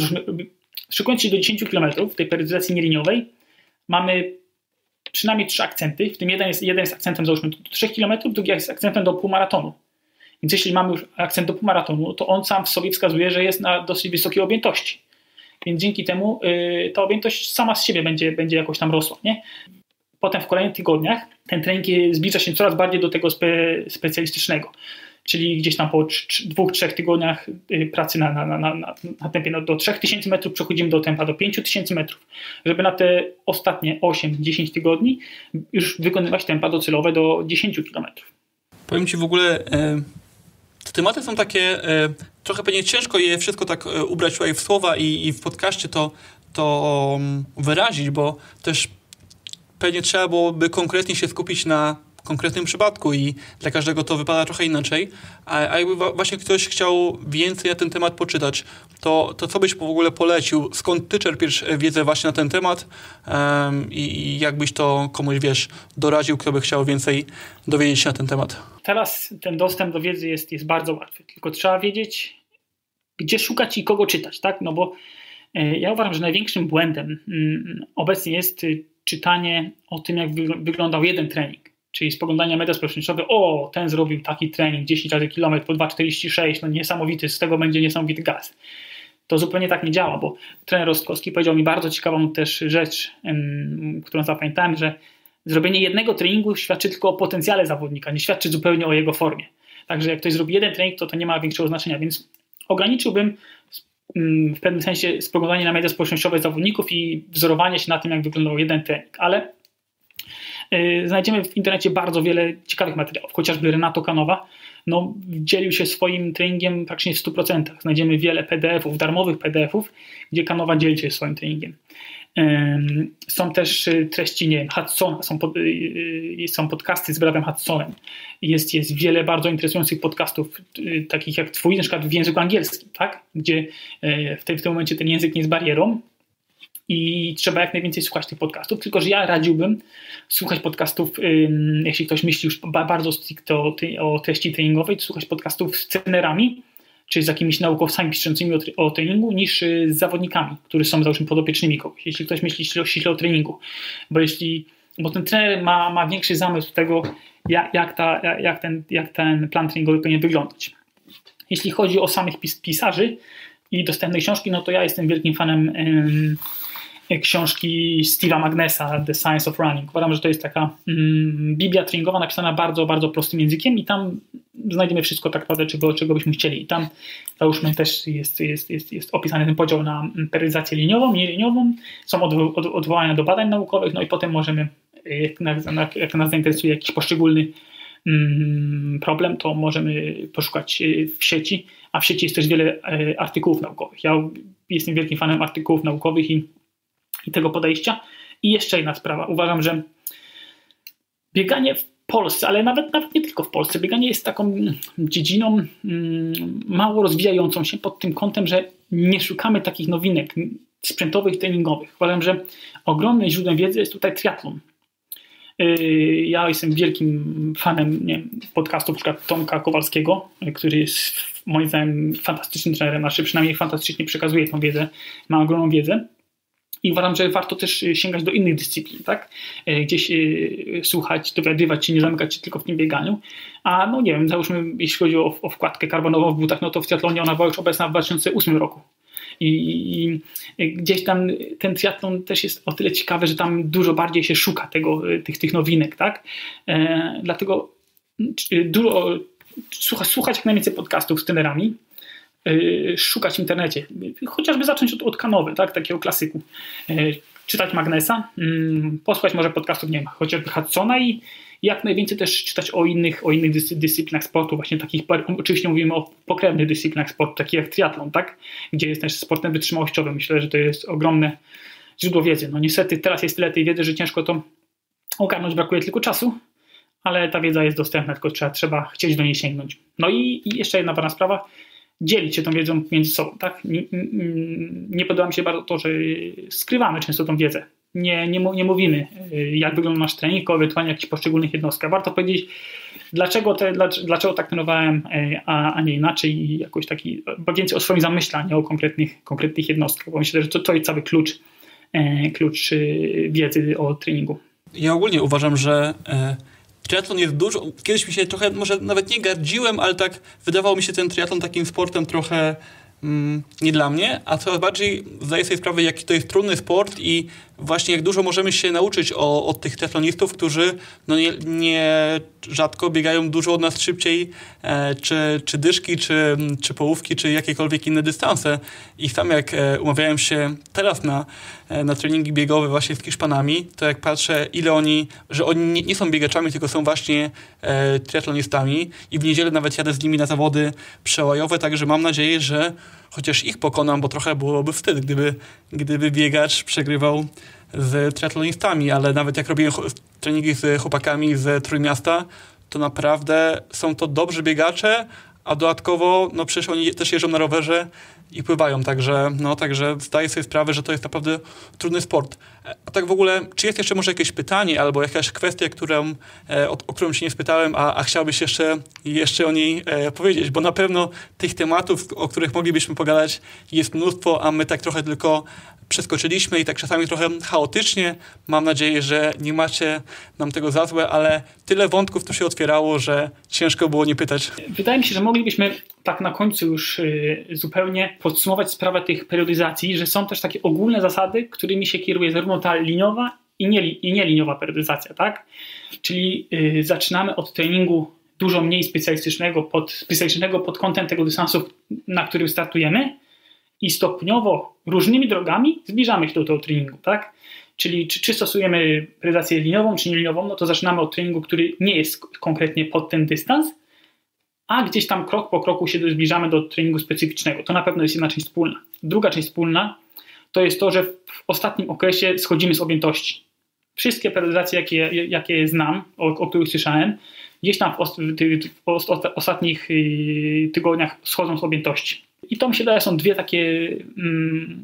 szykując się do dziesięć kilometrów w tej periodyzacji nieliniowej, mamy przynajmniej trzy akcenty, w tym jeden jest, jeden jest akcentem załóżmy do trzech kilometrów, drugi jest akcentem do półmaratonu. Więc jeśli mamy już akcent do półmaratonu, to on sam w sobie wskazuje, że jest na dosyć wysokiej objętości. Więc dzięki temu yy, ta objętość sama z siebie będzie, będzie jakoś tam rosła. Nie? Potem w kolejnych tygodniach ten trening zbliża się coraz bardziej do tego spe, specjalistycznego. Czyli gdzieś tam po dwóch, trzech tygodniach pracy na, na, na, na, na tempie no, do trzech tysięcy metrów przechodzimy do tempa do pięć tysięcy metrów, żeby na te ostatnie osiem dziesięć tygodni już wykonywać tempa docelowe do dziesięć kilometrów. Powiem Ci w ogóle... E... Te tematy są takie, e, trochę pewnie ciężko je wszystko tak e, ubrać tutaj w słowa i, i w podcaście to, to um, wyrazić, bo też pewnie trzeba byłoby konkretnie się skupić na konkretnym przypadku i dla każdego to wypada trochę inaczej. A, a jakby właśnie ktoś chciał więcej na ten temat poczytać, to, to co byś w ogóle polecił? Skąd ty czerpiesz wiedzę właśnie na ten temat um, i, i jakbyś to komuś, wiesz, doradził, kto by chciał więcej dowiedzieć się na ten temat? Teraz ten dostęp do wiedzy jest, jest bardzo łatwy, tylko trzeba wiedzieć, gdzie szukać i kogo czytać, tak? No bo y, ja uważam, że największym błędem y, obecnie jest y, czytanie o tym, jak wy, wyglądał jeden trening, czyli spoglądanie media społecznościowe, o, ten zrobił taki trening, dziesięć razy kilometr po dwa czterdzieści sześć, no niesamowity, z tego będzie niesamowity gaz. To zupełnie tak nie działa, bo trener Rostkowski powiedział mi bardzo ciekawą też rzecz, y, którą zapamiętałem, że zrobienie jednego treningu świadczy tylko o potencjale zawodnika, nie świadczy zupełnie o jego formie. Także jak ktoś zrobi jeden trening, to to nie ma większego znaczenia, więc ograniczyłbym w pewnym sensie spoglądanie na media społecznościowe zawodników i wzorowanie się na tym, jak wyglądał jeden trening, ale znajdziemy w internecie bardzo wiele ciekawych materiałów, chociażby Renato Canova no, dzielił się swoim treningiem praktycznie w stu procentach. Znajdziemy wiele P D F-ów, darmowych P D F-ów, gdzie Canova dzieli się swoim treningiem. Są też treści, nie wiem, Hudsona, są, pod, są podcasty z bratem Hudsonem. Jest, jest wiele bardzo interesujących podcastów, takich jak twój, na przykład w języku angielskim, tak? Gdzie w tym, w tym momencie ten język nie jest barierą i trzeba jak najwięcej słuchać tych podcastów, tylko że ja radziłbym słuchać podcastów, jeśli ktoś myśli już bardzo stricte o, o treści treningowej, to słuchać podcastów z trenerami, czy z jakimiś naukowcami piszącymi o, o treningu, niż z zawodnikami, którzy są załóżmy podopiecznymi kogoś, jeśli ktoś myśli ściśle o treningu. Bo jeśli, bo ten trener ma, ma większy zamysł tego, jak, jak, ta, jak, ten, jak ten plan treningowy powinien wyglądać. Jeśli chodzi o samych pis, pisarzy i dostępne książki, no to ja jestem wielkim fanem ym, książki Steve'a Magnessa, The Science of Running. Uważam, że to jest taka mm, biblia treningowa napisana bardzo, bardzo prostym językiem i tam znajdziemy wszystko tak naprawdę, czego, czego byśmy chcieli. I tam załóżmy też jest, jest, jest, jest opisany ten podział na periodizację liniową, nieliniową, są odwo- od, odwołania do badań naukowych, no i potem możemy, jak nas, jak nas zainteresuje jakiś poszczególny mm, problem, to możemy poszukać w sieci, a w sieci jest też wiele artykułów naukowych. Ja jestem wielkim fanem artykułów naukowych i i tego podejścia. I jeszcze jedna sprawa. Uważam, że bieganie w Polsce, ale nawet, nawet nie tylko w Polsce, bieganie jest taką dziedziną mm, mało rozwijającą się pod tym kątem, że nie szukamy takich nowinek sprzętowych, treningowych. Uważam, że ogromnym źródłem wiedzy jest tutaj triatlon. Yy, ja jestem wielkim fanem nie wiem, podcastów np. Tomka Kowalskiego, który jest moim zdaniem fantastycznym trenerem, znaczy przynajmniej fantastycznie przekazuje tą wiedzę, ma ogromną wiedzę. I uważam, że warto też sięgać do innych dyscyplin, tak? Gdzieś słuchać, dowiadywać się, nie zamykać się tylko w tym bieganiu. A no nie wiem, załóżmy, jeśli chodzi o, o wkładkę karbonową w butach, no to w triatlonie ona była już obecna w dwa tysiące ósmym roku. I, I gdzieś tam ten triatlon też jest o tyle ciekawy, że tam dużo bardziej się szuka tego, tych, tych nowinek, tak? E, dlatego dużo, słuchać, słuchać jak najwięcej podcastów z trenerami, szukać w internecie, chociażby zacząć od, od Canowy, tak, takiego klasyku, czytać Magnessa, posłuchać może podcastów, nie wiem, chociażby Hudsona i jak najwięcej też czytać o innych, o innych dyscy, dyscyplinach sportu, właśnie takich, oczywiście mówimy o pokrewnych dyscyplinach sportu, takich jak triatlon, tak, gdzie jest też sportem wytrzymałościowym. Myślę, że to jest ogromne źródło wiedzy. No niestety teraz jest tyle tej wiedzy, że ciężko to ogarnąć, brakuje tylko czasu, ale ta wiedza jest dostępna, tylko trzeba, trzeba chcieć do niej sięgnąć. No i, i jeszcze jedna ważna sprawa, dzielić się tą wiedzą między sobą. Tak? Nie, nie podoba mi się bardzo to, że skrywamy często tą wiedzę. Nie, nie, nie mówimy, jak wygląda nasz trening, tylko ewentualnie jakichś poszczególnych jednostkach. Warto powiedzieć, dlaczego, te, dlaczego tak trenowałem, a, a nie inaczej i jakoś taki, więcej o swoim zamyśle, a nie o konkretnych, konkretnych jednostkach, bo myślę, że to, to jest cały klucz, klucz wiedzy o treningu. Ja ogólnie uważam, że triatlon jest dużo, kiedyś mi się trochę, może nawet nie gardziłem, ale tak wydawał mi się ten triatlon takim sportem trochę mm, nie dla mnie, a coraz bardziej zdaję sobie sprawę, jaki to jest trudny sport i właśnie jak dużo możemy się nauczyć o, od tych triatlonistów, którzy no nie, nie rzadko biegają dużo od nas szybciej, e, czy, czy dyszki, czy, czy połówki, czy jakiekolwiek inne dystanse. I sam jak e, umawiałem się teraz na, e, na treningi biegowe właśnie z Hiszpanami, to jak patrzę, ile oni, że oni nie, nie są biegaczami, tylko są właśnie e, triatlonistami i w niedzielę nawet jadę z nimi na zawody przełajowe, także mam nadzieję, że chociaż ich pokonam, bo trochę byłoby wstyd, gdyby, gdyby biegacz przegrywał z triatlonistami, ale nawet jak robiłem treningi z chłopakami z Trójmiasta, to naprawdę są to dobrzy biegacze, a dodatkowo no przecież oni też jeżdżą na rowerze i pływają, także, no, także zdaję sobie sprawę, że to jest naprawdę trudny sport. A tak w ogóle, czy jest jeszcze może jakieś pytanie albo jakaś kwestia, którą, o, o którą się nie spytałem, a, a chciałbyś jeszcze, jeszcze o niej e, powiedzieć, bo na pewno tych tematów, o których moglibyśmy pogadać, jest mnóstwo, a my tak trochę tylko przeskoczyliśmy i tak czasami trochę chaotycznie. Mam nadzieję, że nie macie nam tego za złe, ale tyle wątków tu się otwierało, że ciężko było nie pytać. Wydaje mi się, że moglibyśmy tak na końcu już y, zupełnie podsumować sprawę tych periodyzacji, że są też takie ogólne zasady, którymi się kieruje zarówno ta liniowa i, nie, i nieliniowa periodyzacja, tak? Czyli y, zaczynamy od treningu dużo mniej specjalistycznego pod, specjalistycznego pod kątem tego dystansu, na którym startujemy, i stopniowo różnymi drogami zbliżamy się do tego treningu, tak? Czyli czy, czy stosujemy periodizację liniową, czy nieliniową, no to zaczynamy od treningu, który nie jest konkretnie pod ten dystans, a gdzieś tam krok po kroku się zbliżamy do treningu specyficznego. To na pewno jest jedna część wspólna. Druga część wspólna to jest to, że w ostatnim okresie schodzimy z objętości. Wszystkie periodizacje, jakie, jakie znam, o, o których słyszałem, gdzieś tam w, ost- w ost- ostatnich tygodniach schodzą z objętości. I to mi się daje, są dwie takie mm,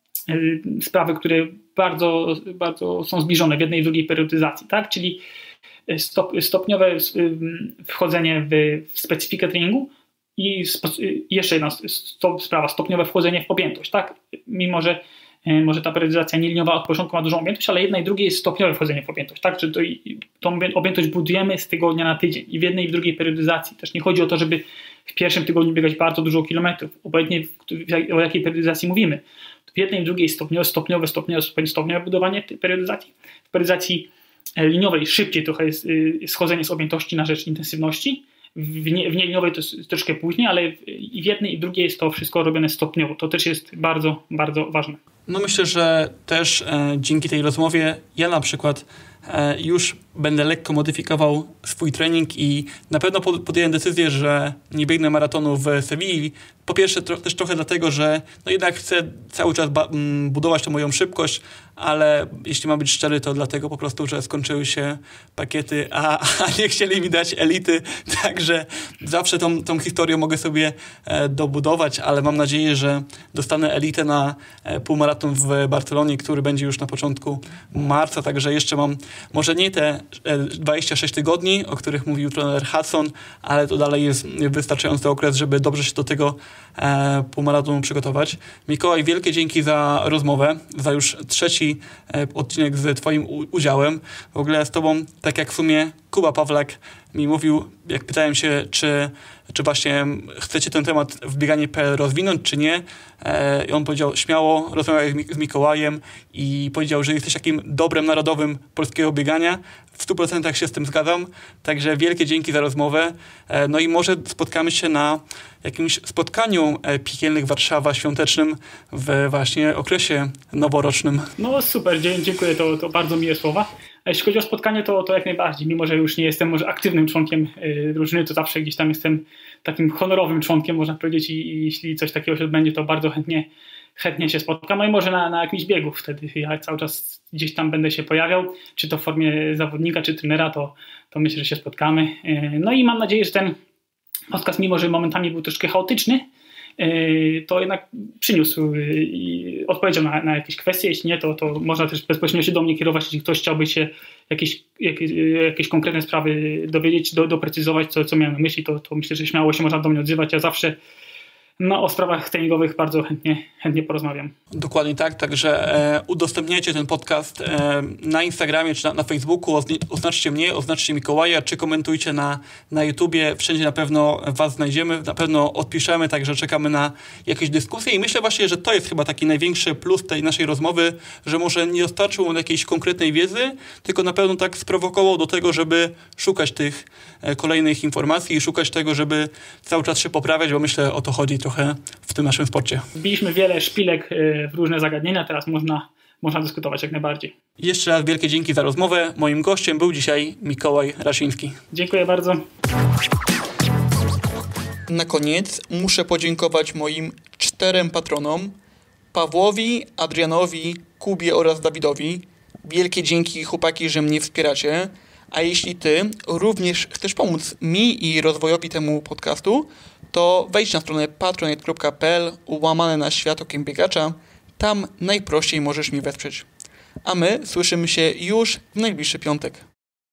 y, sprawy, które bardzo, bardzo są zbliżone w jednej i drugiej periodyzacji, tak? Czyli stop, stopniowe wchodzenie w, w specyfikę treningu i spo, jeszcze jedna stop, sprawa, stopniowe wchodzenie w objętość, tak? Mimo, że może ta periodyzacja nieliniowa od początku ma dużą objętość, ale jedna i drugie jest stopniowe wchodzenie w objętość, tak? Że to, tą objętość budujemy z tygodnia na tydzień i w jednej i w drugiej periodyzacji. Też nie chodzi o to, żeby w pierwszym tygodniu biegać bardzo dużo kilometrów, obojętnie o jakiej periodyzacji mówimy. W jednej i drugiej stopniowe, stopniowe, stopniowe, stopniowe budowanie periodyzacji. W periodyzacji liniowej szybciej trochę jest schodzenie z objętości na rzecz intensywności. W, nie, w nieliniowej to jest troszkę później, ale i w jednej i w drugiej jest to wszystko robione stopniowo. To też jest bardzo, bardzo ważne. No myślę, że też e, dzięki tej rozmowie ja na przykład e, już będę lekko modyfikował swój trening i na pewno podjąłem decyzję, że nie biegnę maratonu w Sewilli. Po pierwsze tro, też trochę dlatego, że no jednak chcę cały czas ba- m, budować tą moją szybkość, ale jeśli mam być szczery, to dlatego po prostu, że skończyły się pakiety, a, a nie chcieli mi dać elity, także zawsze tą, tą historię mogę sobie e, dobudować, ale mam nadzieję, że dostanę elitę na e, półmaraton w Barcelonie, który będzie już na początku marca, także jeszcze mam może nie te dwadzieścia sześć tygodni, o których mówił trener Hudson, ale to dalej jest wystarczający okres, żeby dobrze się do tego e, półmaratonu przygotować. Mikołaj, wielkie dzięki za rozmowę, za już trzeci e, odcinek z twoim u- udziałem. W ogóle z tobą, tak jak w sumie Kuba Pawlak mi mówił, jak pytałem się, czy, czy właśnie chcecie ten temat w bieganie kropka p l rozwinąć, czy nie. E, I on powiedział, śmiało, rozmawiaj z Mikołajem i powiedział, że jesteś takim dobrem narodowym polskiego biegania. W stu procentach się z tym zgadzam. Także wielkie dzięki za rozmowę. E, no i może spotkamy się na jakimś spotkaniu e, Piekielnych Warszawa świątecznym w właśnie okresie noworocznym. No super, dziękuję, to, to bardzo miłe słowa. A jeśli chodzi o spotkanie, to, to jak najbardziej. Mimo że już nie jestem może aktywnym członkiem y, drużyny, to zawsze gdzieś tam jestem takim honorowym członkiem, można powiedzieć, i, i jeśli coś takiego się odbędzie, to bardzo chętnie, chętnie się spotkam. No i może na, na jakimś biegu wtedy ja cały czas gdzieś tam będę się pojawiał, czy to w formie zawodnika, czy trenera, to, to myślę, że się spotkamy. Y, no i mam nadzieję, że ten podcast, mimo że momentami był troszkę chaotyczny, to jednak przyniósł odpowiedzią na, na jakieś kwestie. Jeśli nie, to, to można też bezpośrednio się do mnie kierować, jeśli ktoś chciałby się jakieś, jakieś, jakieś konkretne sprawy dowiedzieć, do, doprecyzować, co, co miałem na myśli, to, to myślę, że śmiało się można do mnie odzywać. Ja zawsze no, o sprawach treningowych bardzo chętnie, chętnie porozmawiam. Dokładnie tak, także e, udostępniajcie ten podcast e, na Instagramie czy na, na Facebooku, Ozni- oznaczcie mnie, oznaczcie Mikołaja, czy komentujcie na, na YouTubie, wszędzie na pewno was znajdziemy, na pewno odpiszemy, także czekamy na jakieś dyskusje i myślę właśnie, że to jest chyba taki największy plus tej naszej rozmowy, że może nie dostarczył on jakiejś konkretnej wiedzy, tylko na pewno tak sprowokował do tego, żeby szukać tych e, kolejnych informacji i szukać tego, żeby cały czas się poprawiać, bo myślę, o to chodzi trochę w tym naszym sporcie. Wbiliśmy wiele szpilek w różne zagadnienia, teraz można, można dyskutować jak najbardziej. Jeszcze raz wielkie dzięki za rozmowę. Moim gościem był dzisiaj Mikołaj Raszyński. Dziękuję bardzo. Na koniec muszę podziękować moim czterem patronom: Pawłowi, Adrianowi, Kubie oraz Dawidowi. Wielkie dzięki, chłopaki, że mnie wspieracie. A jeśli ty również chcesz pomóc mi i rozwojowi temu podcastu, to wejdź na stronę patronite kropka p l łamane na Świat Okiem Biegacza. Tam najprościej możesz mi wesprzeć. A my słyszymy się już w najbliższy piątek.